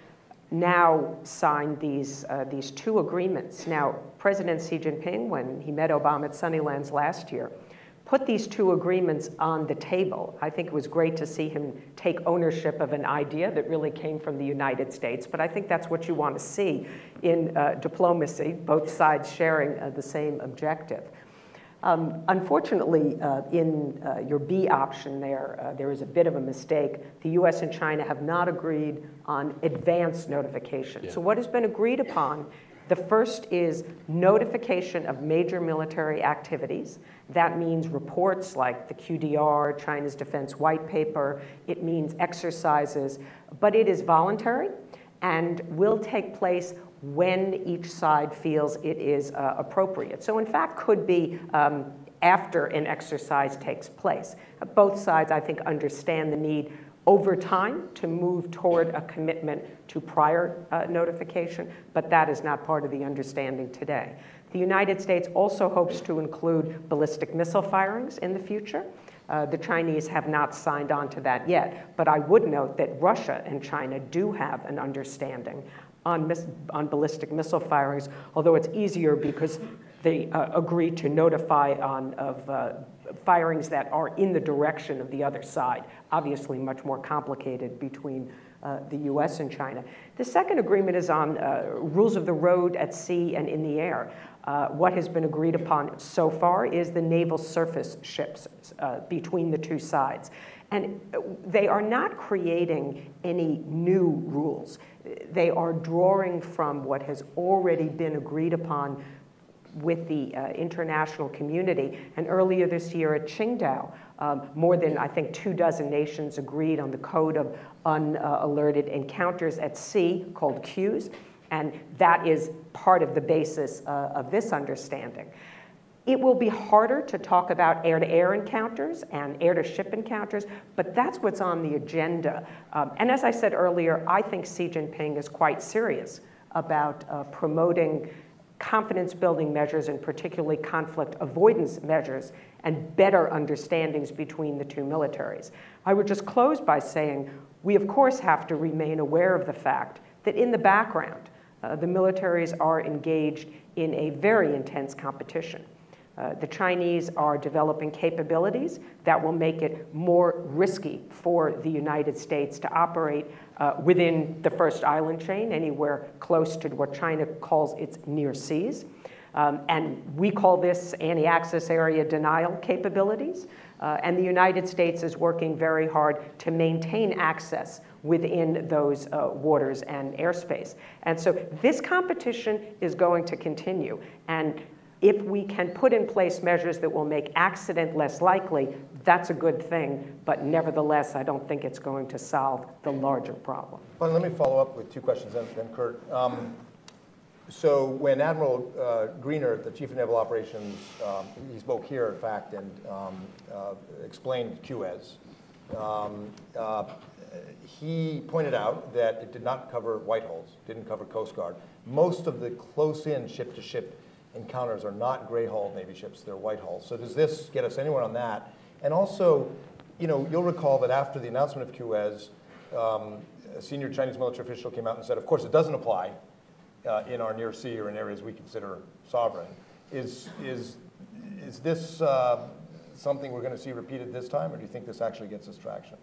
now signed these, uh, these two agreements. Now, President Xi Jinping, when he met Obama at Sunnylands last year, put these two agreements on the table. I think it was great to see him take ownership of an idea that really came from the United States, but I think that's what you want to see in uh, diplomacy, both sides sharing uh, the same objective. Um, unfortunately, uh, in uh, your B option there, uh, there is a bit of a mistake. The U S and China have not agreed on advance notification. Yeah. So what has been agreed upon, the first is notification of major military activities. That means reports like the Q D R, China's Defense White Paper. It means exercises, but it is voluntary and will take place when each side feels it is uh, appropriate. So in fact, could be um, after an exercise takes place. Both sides, I think, understand the need over time to move toward a commitment to prior uh, notification, but that is not part of the understanding today. The United States also hopes to include ballistic missile firings in the future. Uh, the Chinese have not signed on to that yet, but I would note that Russia and China do have an understanding on, mis on ballistic missile firings, although it's easier because they uh, agree to notify on of uh, firings that are in the direction of the other side. Obviously much more complicated between uh, the U S and China. The second agreement is on uh, rules of the road at sea and in the air. Uh, what has been agreed upon so far is the naval surface ships uh, between the two sides. And they are not creating any new rules. They are drawing from what has already been agreed upon with the uh, international community. And earlier this year at Qingdao, um, more than, I think, two dozen nations agreed on the Code of Unalerted Encounters at Sea, called C U E S, and that is part of the basis uh, of this understanding. It will be harder to talk about air-to-air encounters and air-to-ship encounters, but that's what's on the agenda. Um, and as I said earlier, I think Xi Jinping is quite serious about uh, promoting confidence-building measures and particularly conflict avoidance measures and better understandings between the two militaries. I would just close by saying we, of course, have to remain aware of the fact that in the background, uh, the militaries are engaged in a very intense competition. Uh, the Chinese are developing capabilities that will make it more risky for the United States to operate uh, within the first island chain, anywhere close to what China calls its near seas. Um, and we call this anti-access area denial capabilities. Uh, and the United States is working very hard to maintain access within those uh, waters and airspace. And so this competition is going to continue. And if we can put in place measures that will make accident less likely, that's a good thing. But nevertheless, I don't think it's going to solve the larger problem. Well, let me follow up with two questions then, then Kurt. Um, so when Admiral uh, Greener, the Chief of Naval Operations, um, he spoke here, in fact, and um, uh, explained Q E S, um, uh, he pointed out that it did not cover white holes, didn't cover Coast Guard. Most of the close-in ship-to-ship encounters are not gray-hulled Navy ships, they're white hulls. So does this get us anywhere on that? And also, you know, you'll recall that after the announcement of Q E S, um, a senior Chinese military official came out and said, of course, it doesn't apply uh, in our near sea or in areas we consider sovereign. Is, is, is this uh, something we're going to see repeated this time, or do you think this actually gets us traction?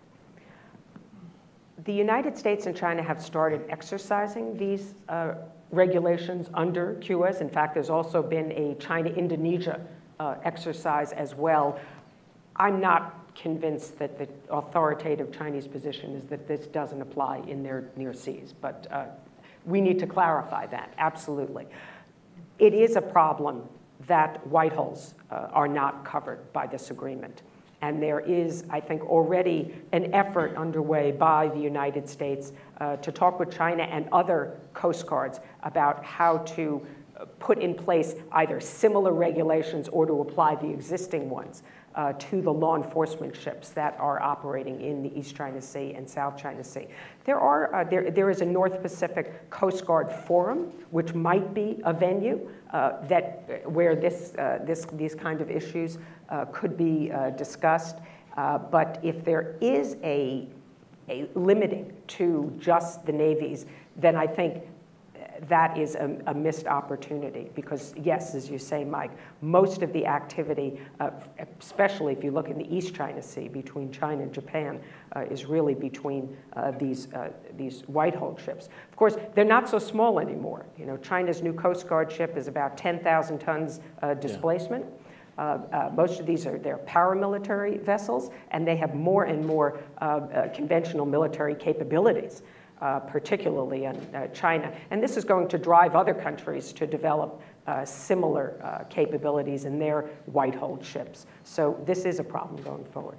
The United States and China have started exercising these uh, regulations under Q U A S. In fact, there's also been a China-Indonesia uh, exercise as well. I'm not convinced that the authoritative Chinese position is that this doesn't apply in their near seas, but uh, we need to clarify that, absolutely. It is a problem that white holes uh, are not covered by this agreement. And there is, I think, already an effort underway by the United States uh, to talk with China and other coast guards about how to uh, put in place either similar regulations or to apply the existing ones uh, to the law enforcement ships that are operating in the East China Sea and South China Sea. There are uh, there there is a North Pacific Coast Guard Forum, which might be a venue uh, that where this uh, this these kind of issues uh, could be uh, discussed. Uh, but if there is a a limiting to just the navies, then I think that is a, a missed opportunity because, yes, as you say, Mike, most of the activity, uh, especially if you look in the East China Sea between China and Japan, uh, is really between uh, these, uh, these white hole ships. Of course, they're not so small anymore. You know, China's new Coast Guard ship is about ten thousand tons uh, displacement. Yeah. Uh, uh, most of these are they're paramilitary vessels, and they have more and more uh, uh, conventional military capabilities. Uh, particularly in uh, China. And this is going to drive other countries to develop uh, similar uh, capabilities in their white-hulled ships. So this is a problem going forward.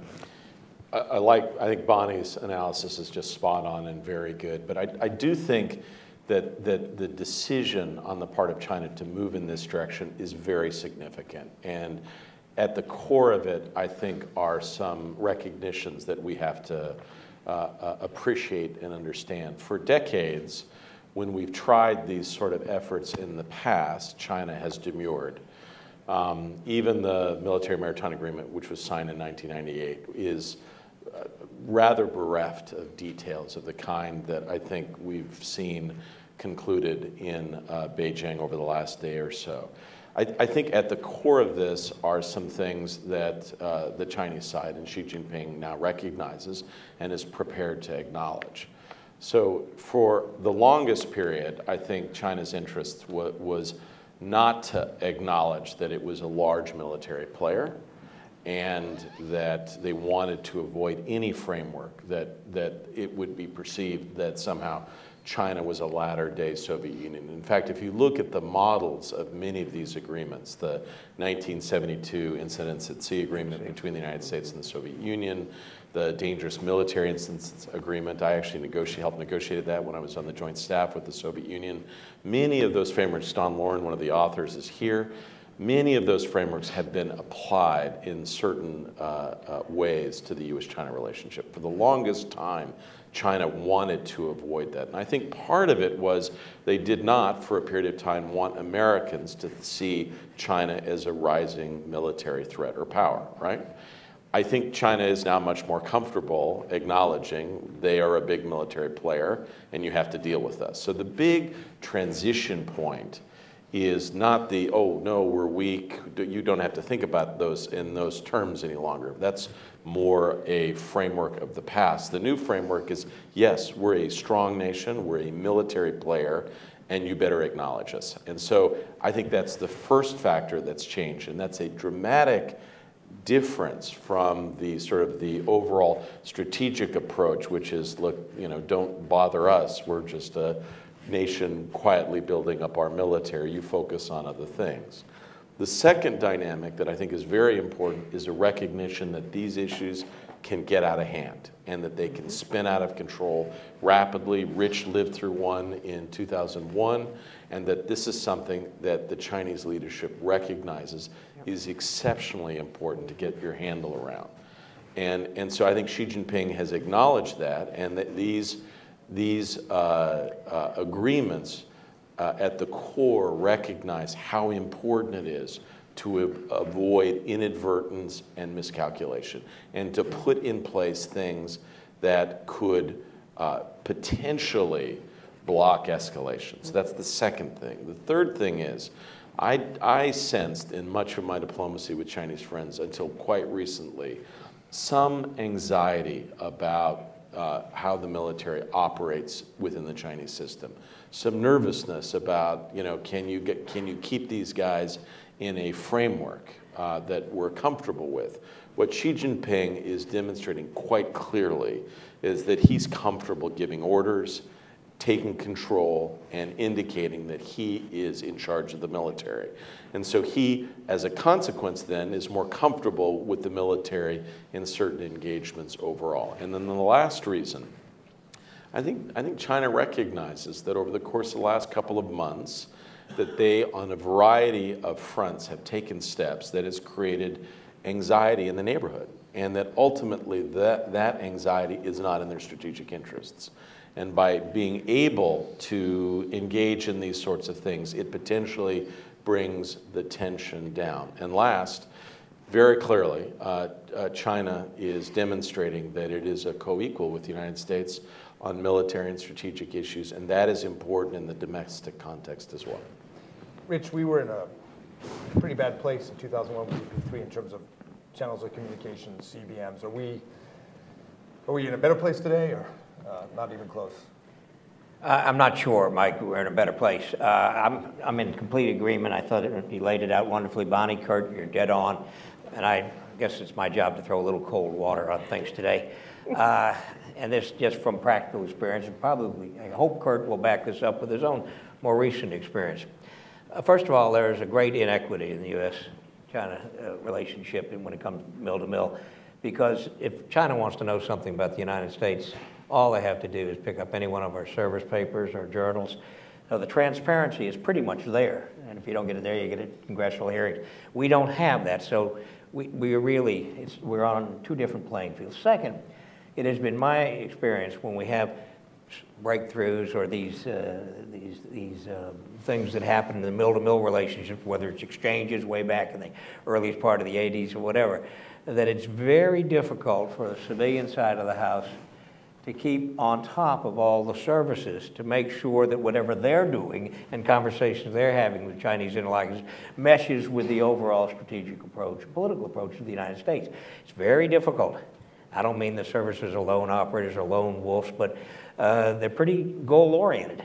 I, I like, I think Bonnie's analysis is just spot on and very good, but I, I do think that, that the decision on the part of China to move in this direction is very significant. And at the core of it, I think, are some recognitions that we have to Uh, uh, appreciate and understand. For decades, when we've tried these sort of efforts in the past, China has demurred. Um, even the Military Maritime Agreement, which was signed in nineteen ninety-eight, is uh, rather bereft of details of the kind that I think we've seen concluded in uh, Beijing over the last day or so. I, I think at the core of this are some things that uh, the Chinese side and Xi Jinping now recognizes and is prepared to acknowledge. So for the longest period, I think China's interest wa was not to acknowledge that it was a large military player and that they wanted to avoid any framework that, that it would be perceived that somehow China was a latter-day Soviet Union. In fact, if you look at the models of many of these agreements, the nineteen seventy-two Incidents at Sea Agreement between the United States and the Soviet Union, the Dangerous Military Incidents Agreement, I actually negotiate, helped negotiate that when I was on the Joint Staff with the Soviet Union. Many of those frameworks, Don Loren, one of the authors, is here. Many of those frameworks have been applied in certain uh, uh, ways to the U S China relationship. For the longest time, China wanted to avoid that. And I think part of it was they did not, for a period of time, want Americans to see China as a rising military threat or power, right? I think China is now much more comfortable acknowledging they are a big military player and you have to deal with us. So the big transition point is not the, oh, no, we're weak, you don't have to think about those in those terms any longer. That's more a framework of the past. The new framework is, yes, we're a strong nation, we're a military player, and you better acknowledge us. And so I think that's the first factor that's changed, and that's a dramatic difference from the sort of the overall strategic approach, which is, look, you know, don't bother us, we're just a nation quietly building up our military, you focus on other things. The second dynamic that I think is very important is a recognition that these issues can get out of hand and that they can spin out of control rapidly. Rich lived through one in two thousand one, and that this is something that the Chinese leadership recognizes is exceptionally important to get your handle around. And, and so I think Xi Jinping has acknowledged that, and that these These uh, uh, agreements uh, at the core recognize how important it is to avoid inadvertence and miscalculation, and to put in place things that could uh, potentially block escalations. That's the second thing. The third thing is, I, I sensed in much of my diplomacy with Chinese friends until quite recently some anxiety about uh, how the military operates within the Chinese system. Some nervousness about, you know, can you get, can you keep these guys in a framework uh, that we're comfortable with? What Xi Jinping is demonstrating quite clearly is that he's comfortable giving orders, taking control, and indicating that he is in charge of the military. And so he, as a consequence then, is more comfortable with the military in certain engagements overall. And then the last reason, I think, I think China recognizes that over the course of the last couple of months, that they, on a variety of fronts, have taken steps that has created anxiety in the neighborhood, and that ultimately that, that anxiety is not in their strategic interests. And by being able to engage in these sorts of things, it potentially brings the tension down. And last, very clearly, uh, uh, China is demonstrating that it is a co-equal with the United States on military and strategic issues, and that is important in the domestic context as well. Rich, we were in a pretty bad place in two thousand one with C P three in terms of channels of communication, C B Ms. Are we, are we in a better place today, or uh, not even close? Uh, I'm not sure, Mike, we're in a better place. Uh, I'm, I'm in complete agreement. I thought it, you laid it out wonderfully. Bonnie, Kurt, you're dead on. And I guess it's my job to throw a little cold water on things today. Uh, and this just from practical experience, and probably, I hope Kurt will back this up with his own more recent experience. Uh, first of all, there's a great inequity in the U S China uh, relationship when it comes mill to mill, because if China wants to know something about the United States, all they have to do is pick up any one of our service papers or journals. So the transparency is pretty much there, and if you don't get it there, you get it congressional hearings. We don't have that, so we, we are really, it's, we're on two different playing fields. Second, it has been my experience when we have breakthroughs or these, uh, these, these uh, things that happen in the mill-to-mill relationship, whether it's exchanges way back in the earliest part of the eighties or whatever, that it's very difficult for the civilian side of the house to keep on top of all the services to make sure that whatever they're doing and conversations they're having with Chinese interlocutors meshes with the overall strategic approach, political approach of the United States. It's very difficult. I don't mean the services are lone operators or lone wolves, but uh, they're pretty goal-oriented.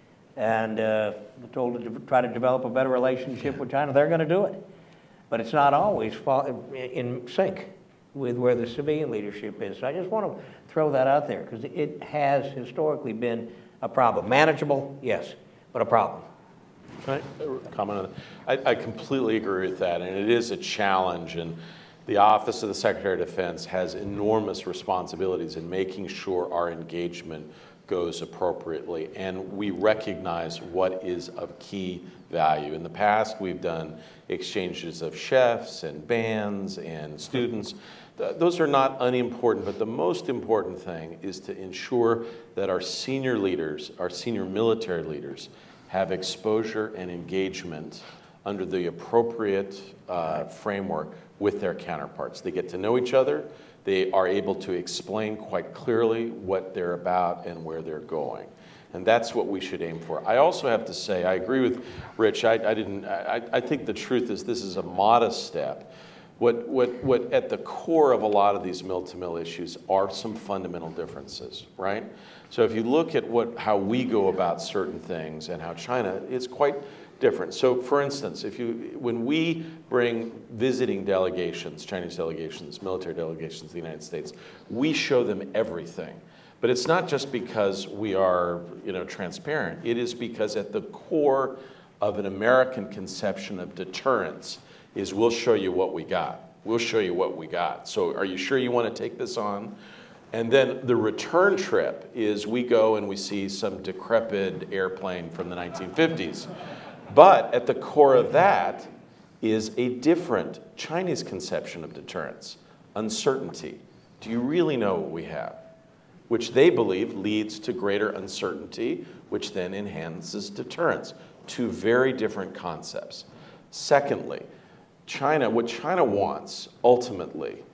And uh, they're told to try to develop a better relationship with China, they're going to do it. But it's not always in sync with where the civilian leadership is. So I just want to throw that out there, because it has historically been a problem. Manageable, yes, but a problem. Can I comment on that? I, I completely agree with that, and it is a challenge. And the Office of the Secretary of Defense has enormous responsibilities in making sure our engagement goes appropriately, and we recognize what is of key value. In the past, we've done exchanges of chefs and bands and students. Those are not unimportant, but the most important thing is to ensure that our senior leaders, our senior military leaders, have exposure and engagement under the appropriate uh, framework with their counterparts. They get to know each other. They are able to explain quite clearly what they're about and where they're going. And that's what we should aim for. I also have to say, I agree with Rich. I, I didn't. I, I think the truth is this is a modest step. What, what, what at the core of a lot of these mill-to-mill issues are some fundamental differences, right? So if you look at what, how we go about certain things and how China, it's quite different. So for instance, if you, when we bring visiting delegations, Chinese delegations, military delegations to the United States, we show them everything. But it's not just because we are, you know, transparent. It is because at the core of an American conception of deterrence is we'll show you what we got. We'll show you what we got. So are you sure you want to take this on? And then the return trip is we go and we see some decrepit airplane from the nineteen fifties. But at the core of that is a different Chinese conception of deterrence, uncertainty. Do you really know what we have? Which they believe leads to greater uncertainty, which then enhances deterrence. Two very different concepts. Secondly, China, what China wants ultimately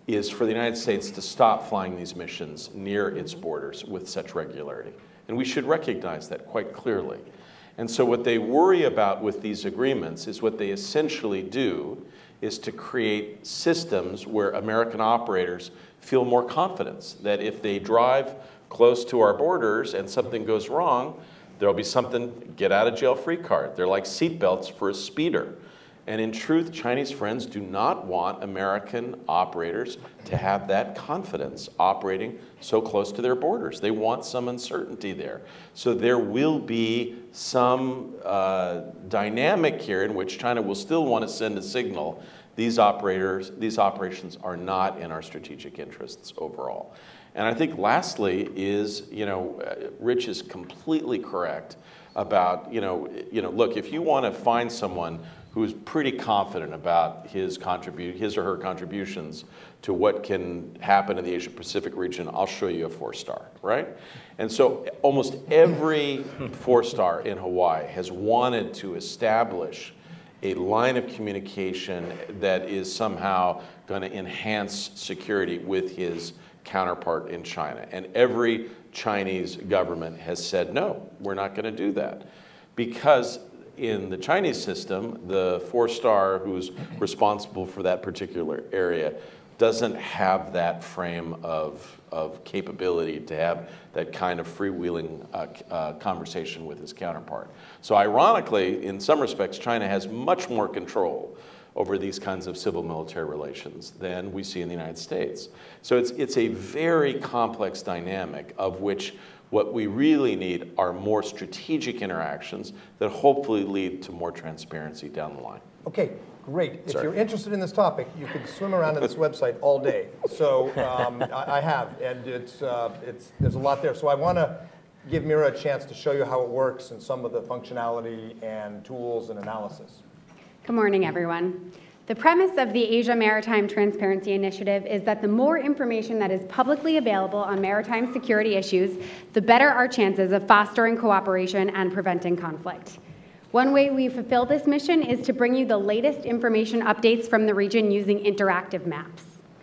is for the United States to stop flying these missions near its borders with such regularity. And we should recognize that quite clearly. And so what they worry about with these agreements is what they essentially do is to create systems where American operators feel more confidence that if they drive close to our borders and something goes wrong, there'll be something, get out of jail free card. They're like seatbelts for a speeder. And in truth, Chinese friends do not want American operators to have that confidence operating so close to their borders. They want some uncertainty there. So there will be some uh, dynamic here in which China will still want to send a signal. These operators, these operations are not in our strategic interests overall. And I think lastly is, you know, Rich is completely correct about, you know, you know, look, if you want to find someone who's pretty confident about his contribute, his or her contributions to what can happen in the Asia Pacific region, I'll show you a four-star, right? And so almost every four-star in Hawaii has wanted to establish a line of communication that is somehow going to enhance security with his counterpart in China. And every Chinese government has said, no, we're not going to do that. Because in the Chinese system, the four-star who's responsible for that particular area doesn't have that frame of, of capability to have that kind of freewheeling uh, uh, conversation with his counterpart. So ironically, in some respects, China has much more control over these kinds of civil-military relations than we see in the United States. So it's, it's a very complex dynamic of which what we really need are more strategic interactions that hopefully lead to more transparency down the line. Okay, great. If Sorry. you're interested in this topic, you could swim around on this website all day. So um, I, I have, and it's, uh, it's, there's a lot there. So I want to give Mira a chance to show you how it works and some of the functionality and tools and analysis. Good morning, everyone. The premise of the Asia Maritime Transparency Initiative is that the more information that is publicly available on maritime security issues, the better our chances of fostering cooperation and preventing conflict. One way we fulfill this mission is to bring you the latest information updates from the region using interactive maps.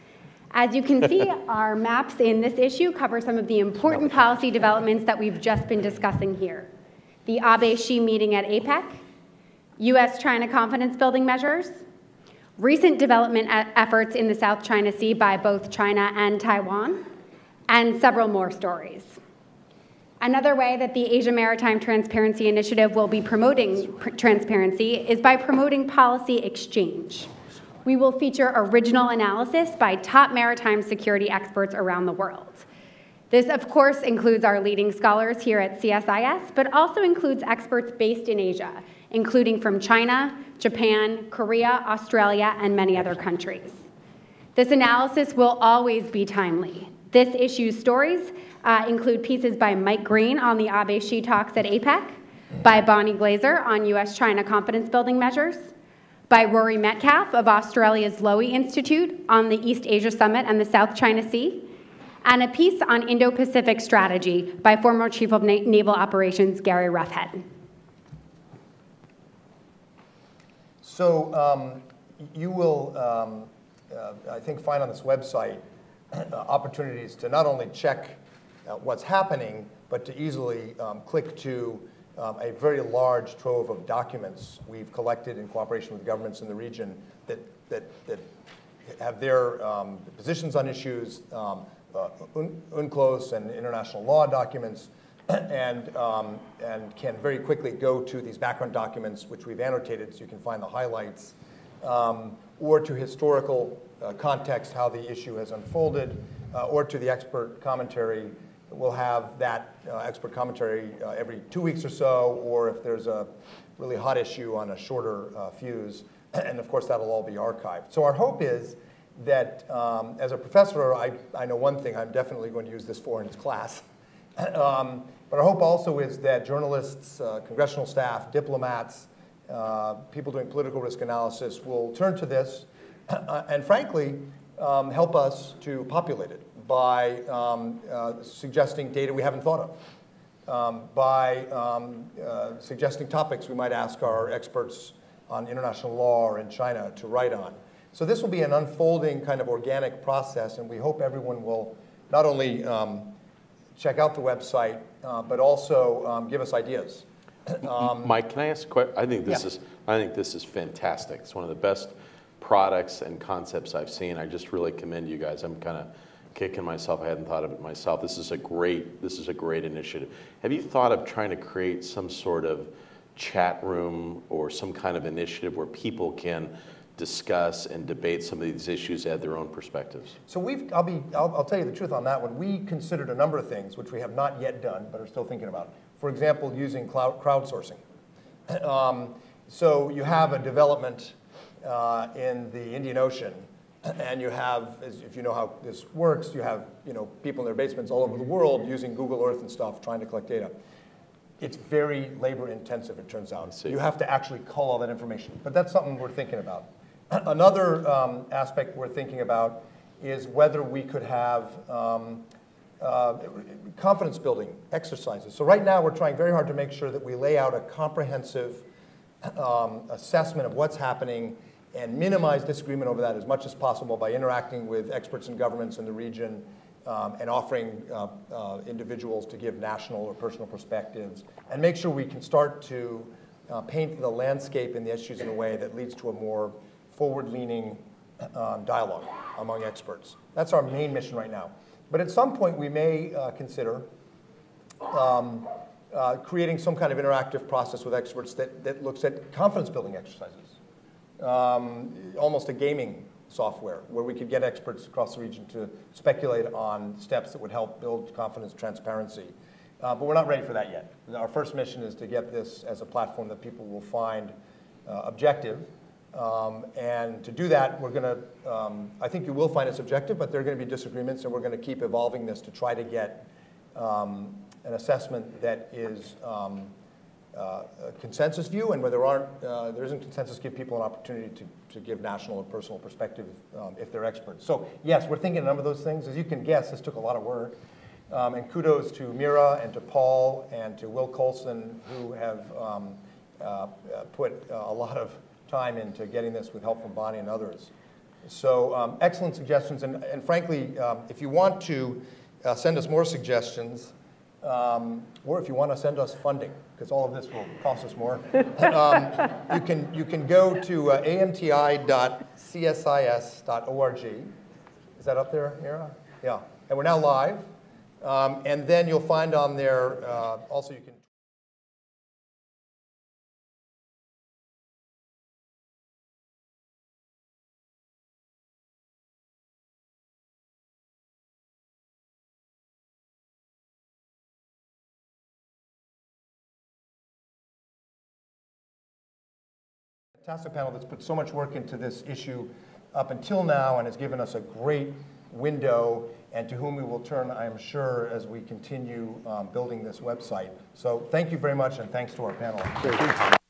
As you can see, our maps in this issue cover some of the important policy developments that we've just been discussing here. The Abe-Xi meeting at APEC, U S China confidence building measures, recent development efforts in the South China Sea by both China and Taiwan, and several more stories. Another way that the Asia Maritime Transparency Initiative will be promoting pr- transparency is by promoting policy exchange. We will feature original analysis by top maritime security experts around the world. This, of course, includes our leading scholars here at C S I S, but also includes experts based in Asia, including from China, Japan, Korea, Australia, and many other countries. This analysis will always be timely. This issue's stories uh, include pieces by Mike Green on the Abe-Xi talks at APEC, by Bonnie Glaser on U S China confidence building measures, by Rory Metcalf of Australia's Lowy Institute on the East Asia Summit and the South China Sea, and a piece on Indo-Pacific strategy by former Chief of Na- Naval Operations Gary Roughead. So um, you will, um, uh, I think, find on this website uh, opportunities to not only check uh, what's happening, but to easily um, click to um, a very large trove of documents we've collected in cooperation with governments in the region that, that, that have their um, positions on issues, um, uh, UNCLOS and international law documents, and, um, and can very quickly go to these background documents, which we've annotated so you can find the highlights, um, or to historical uh, context, how the issue has unfolded, uh, or to the expert commentary. We'll have that uh, expert commentary uh, every two weeks or so, or if there's a really hot issue on a shorter uh, fuse, and of course that'll all be archived. So our hope is that um, as a professor, I, I know one thing I'm definitely going to use this for in class. Um, but our hope also is that journalists, uh, congressional staff, diplomats, uh, people doing political risk analysis will turn to this uh, and frankly um, help us to populate it by um, uh, suggesting data we haven't thought of, um, by um, uh, suggesting topics we might ask our experts on international law or in China to write on. So this will be an unfolding kind of organic process, and we hope everyone will not only um, check out the website, uh, but also um, give us ideas. Um, Mike, can I ask a question? I think this yeah. is I think this is fantastic. It's one of the best products and concepts I've seen. I just really commend you guys. I'm kind of kicking myself. I hadn't thought of it myself. This is a great this is a great initiative. Have you thought of trying to create some sort of chat room or some kind of initiative where people can discuss and debate some of these issues, add their own perspectives? So we've, I'll be, I'll, I'll tell you the truth on that one. We considered a number of things, which we have not yet done, but are still thinking about. For example, using cloud, crowdsourcing. Um, so you have a development uh, in the Indian Ocean, and you have, as if you know how this works, you have you know people in their basements all over the world using Google Earth and stuff, trying to collect data. It's very labor intensive, it turns out. You have to actually call all that information. But that's something we're thinking about. Another um, aspect we're thinking about is whether we could have um, uh, confidence building exercises. So right now we're trying very hard to make sure that we lay out a comprehensive um, assessment of what's happening and minimize disagreement over that as much as possible by interacting with experts and governments in the region um, and offering uh, uh, individuals to give national or personal perspectives, and make sure we can start to uh, paint the landscape and the issues in a way that leads to a more forward-leaning um, dialogue among experts. That's our main mission right now. But at some point, we may uh, consider um, uh, creating some kind of interactive process with experts that, that looks at confidence-building exercises, um, almost a gaming software, where we could get experts across the region to speculate on steps that would help build confidence, transparency. Uh, but we're not ready for that yet. Our first mission is to get this as a platform that people will find uh, objective. Um, and to do that, we're going to, um, I think you will find it subjective, but there are going to be disagreements, and we're going to keep evolving this to try to get um, an assessment that is um, uh, a consensus view, and where there aren't, uh, there isn't consensus, give people an opportunity to, to give national or personal perspective um, if they're experts. So yes, we're thinking a number of those things. As you can guess, this took a lot of work. Um, and kudos to Mira and to Paul and to Will Colson, who have um, uh, put uh, a lot of time into getting this with help from Bonnie and others. So um, excellent suggestions, and, and frankly, um, if you want to uh, send us more suggestions, um, or if you want to send us funding, because all of this will cost us more, um, you can you can go to uh, A M T I dot C S I S dot org. Is that up there, Mira? Yeah, and we're now live, um, and then you'll find on there uh, also you can. Fantastic panel that's put so much work into this issue up until now and has given us a great window, and to whom we will turn, I am sure, as we continue um, building this website. So thank you very much, and thanks to our panel.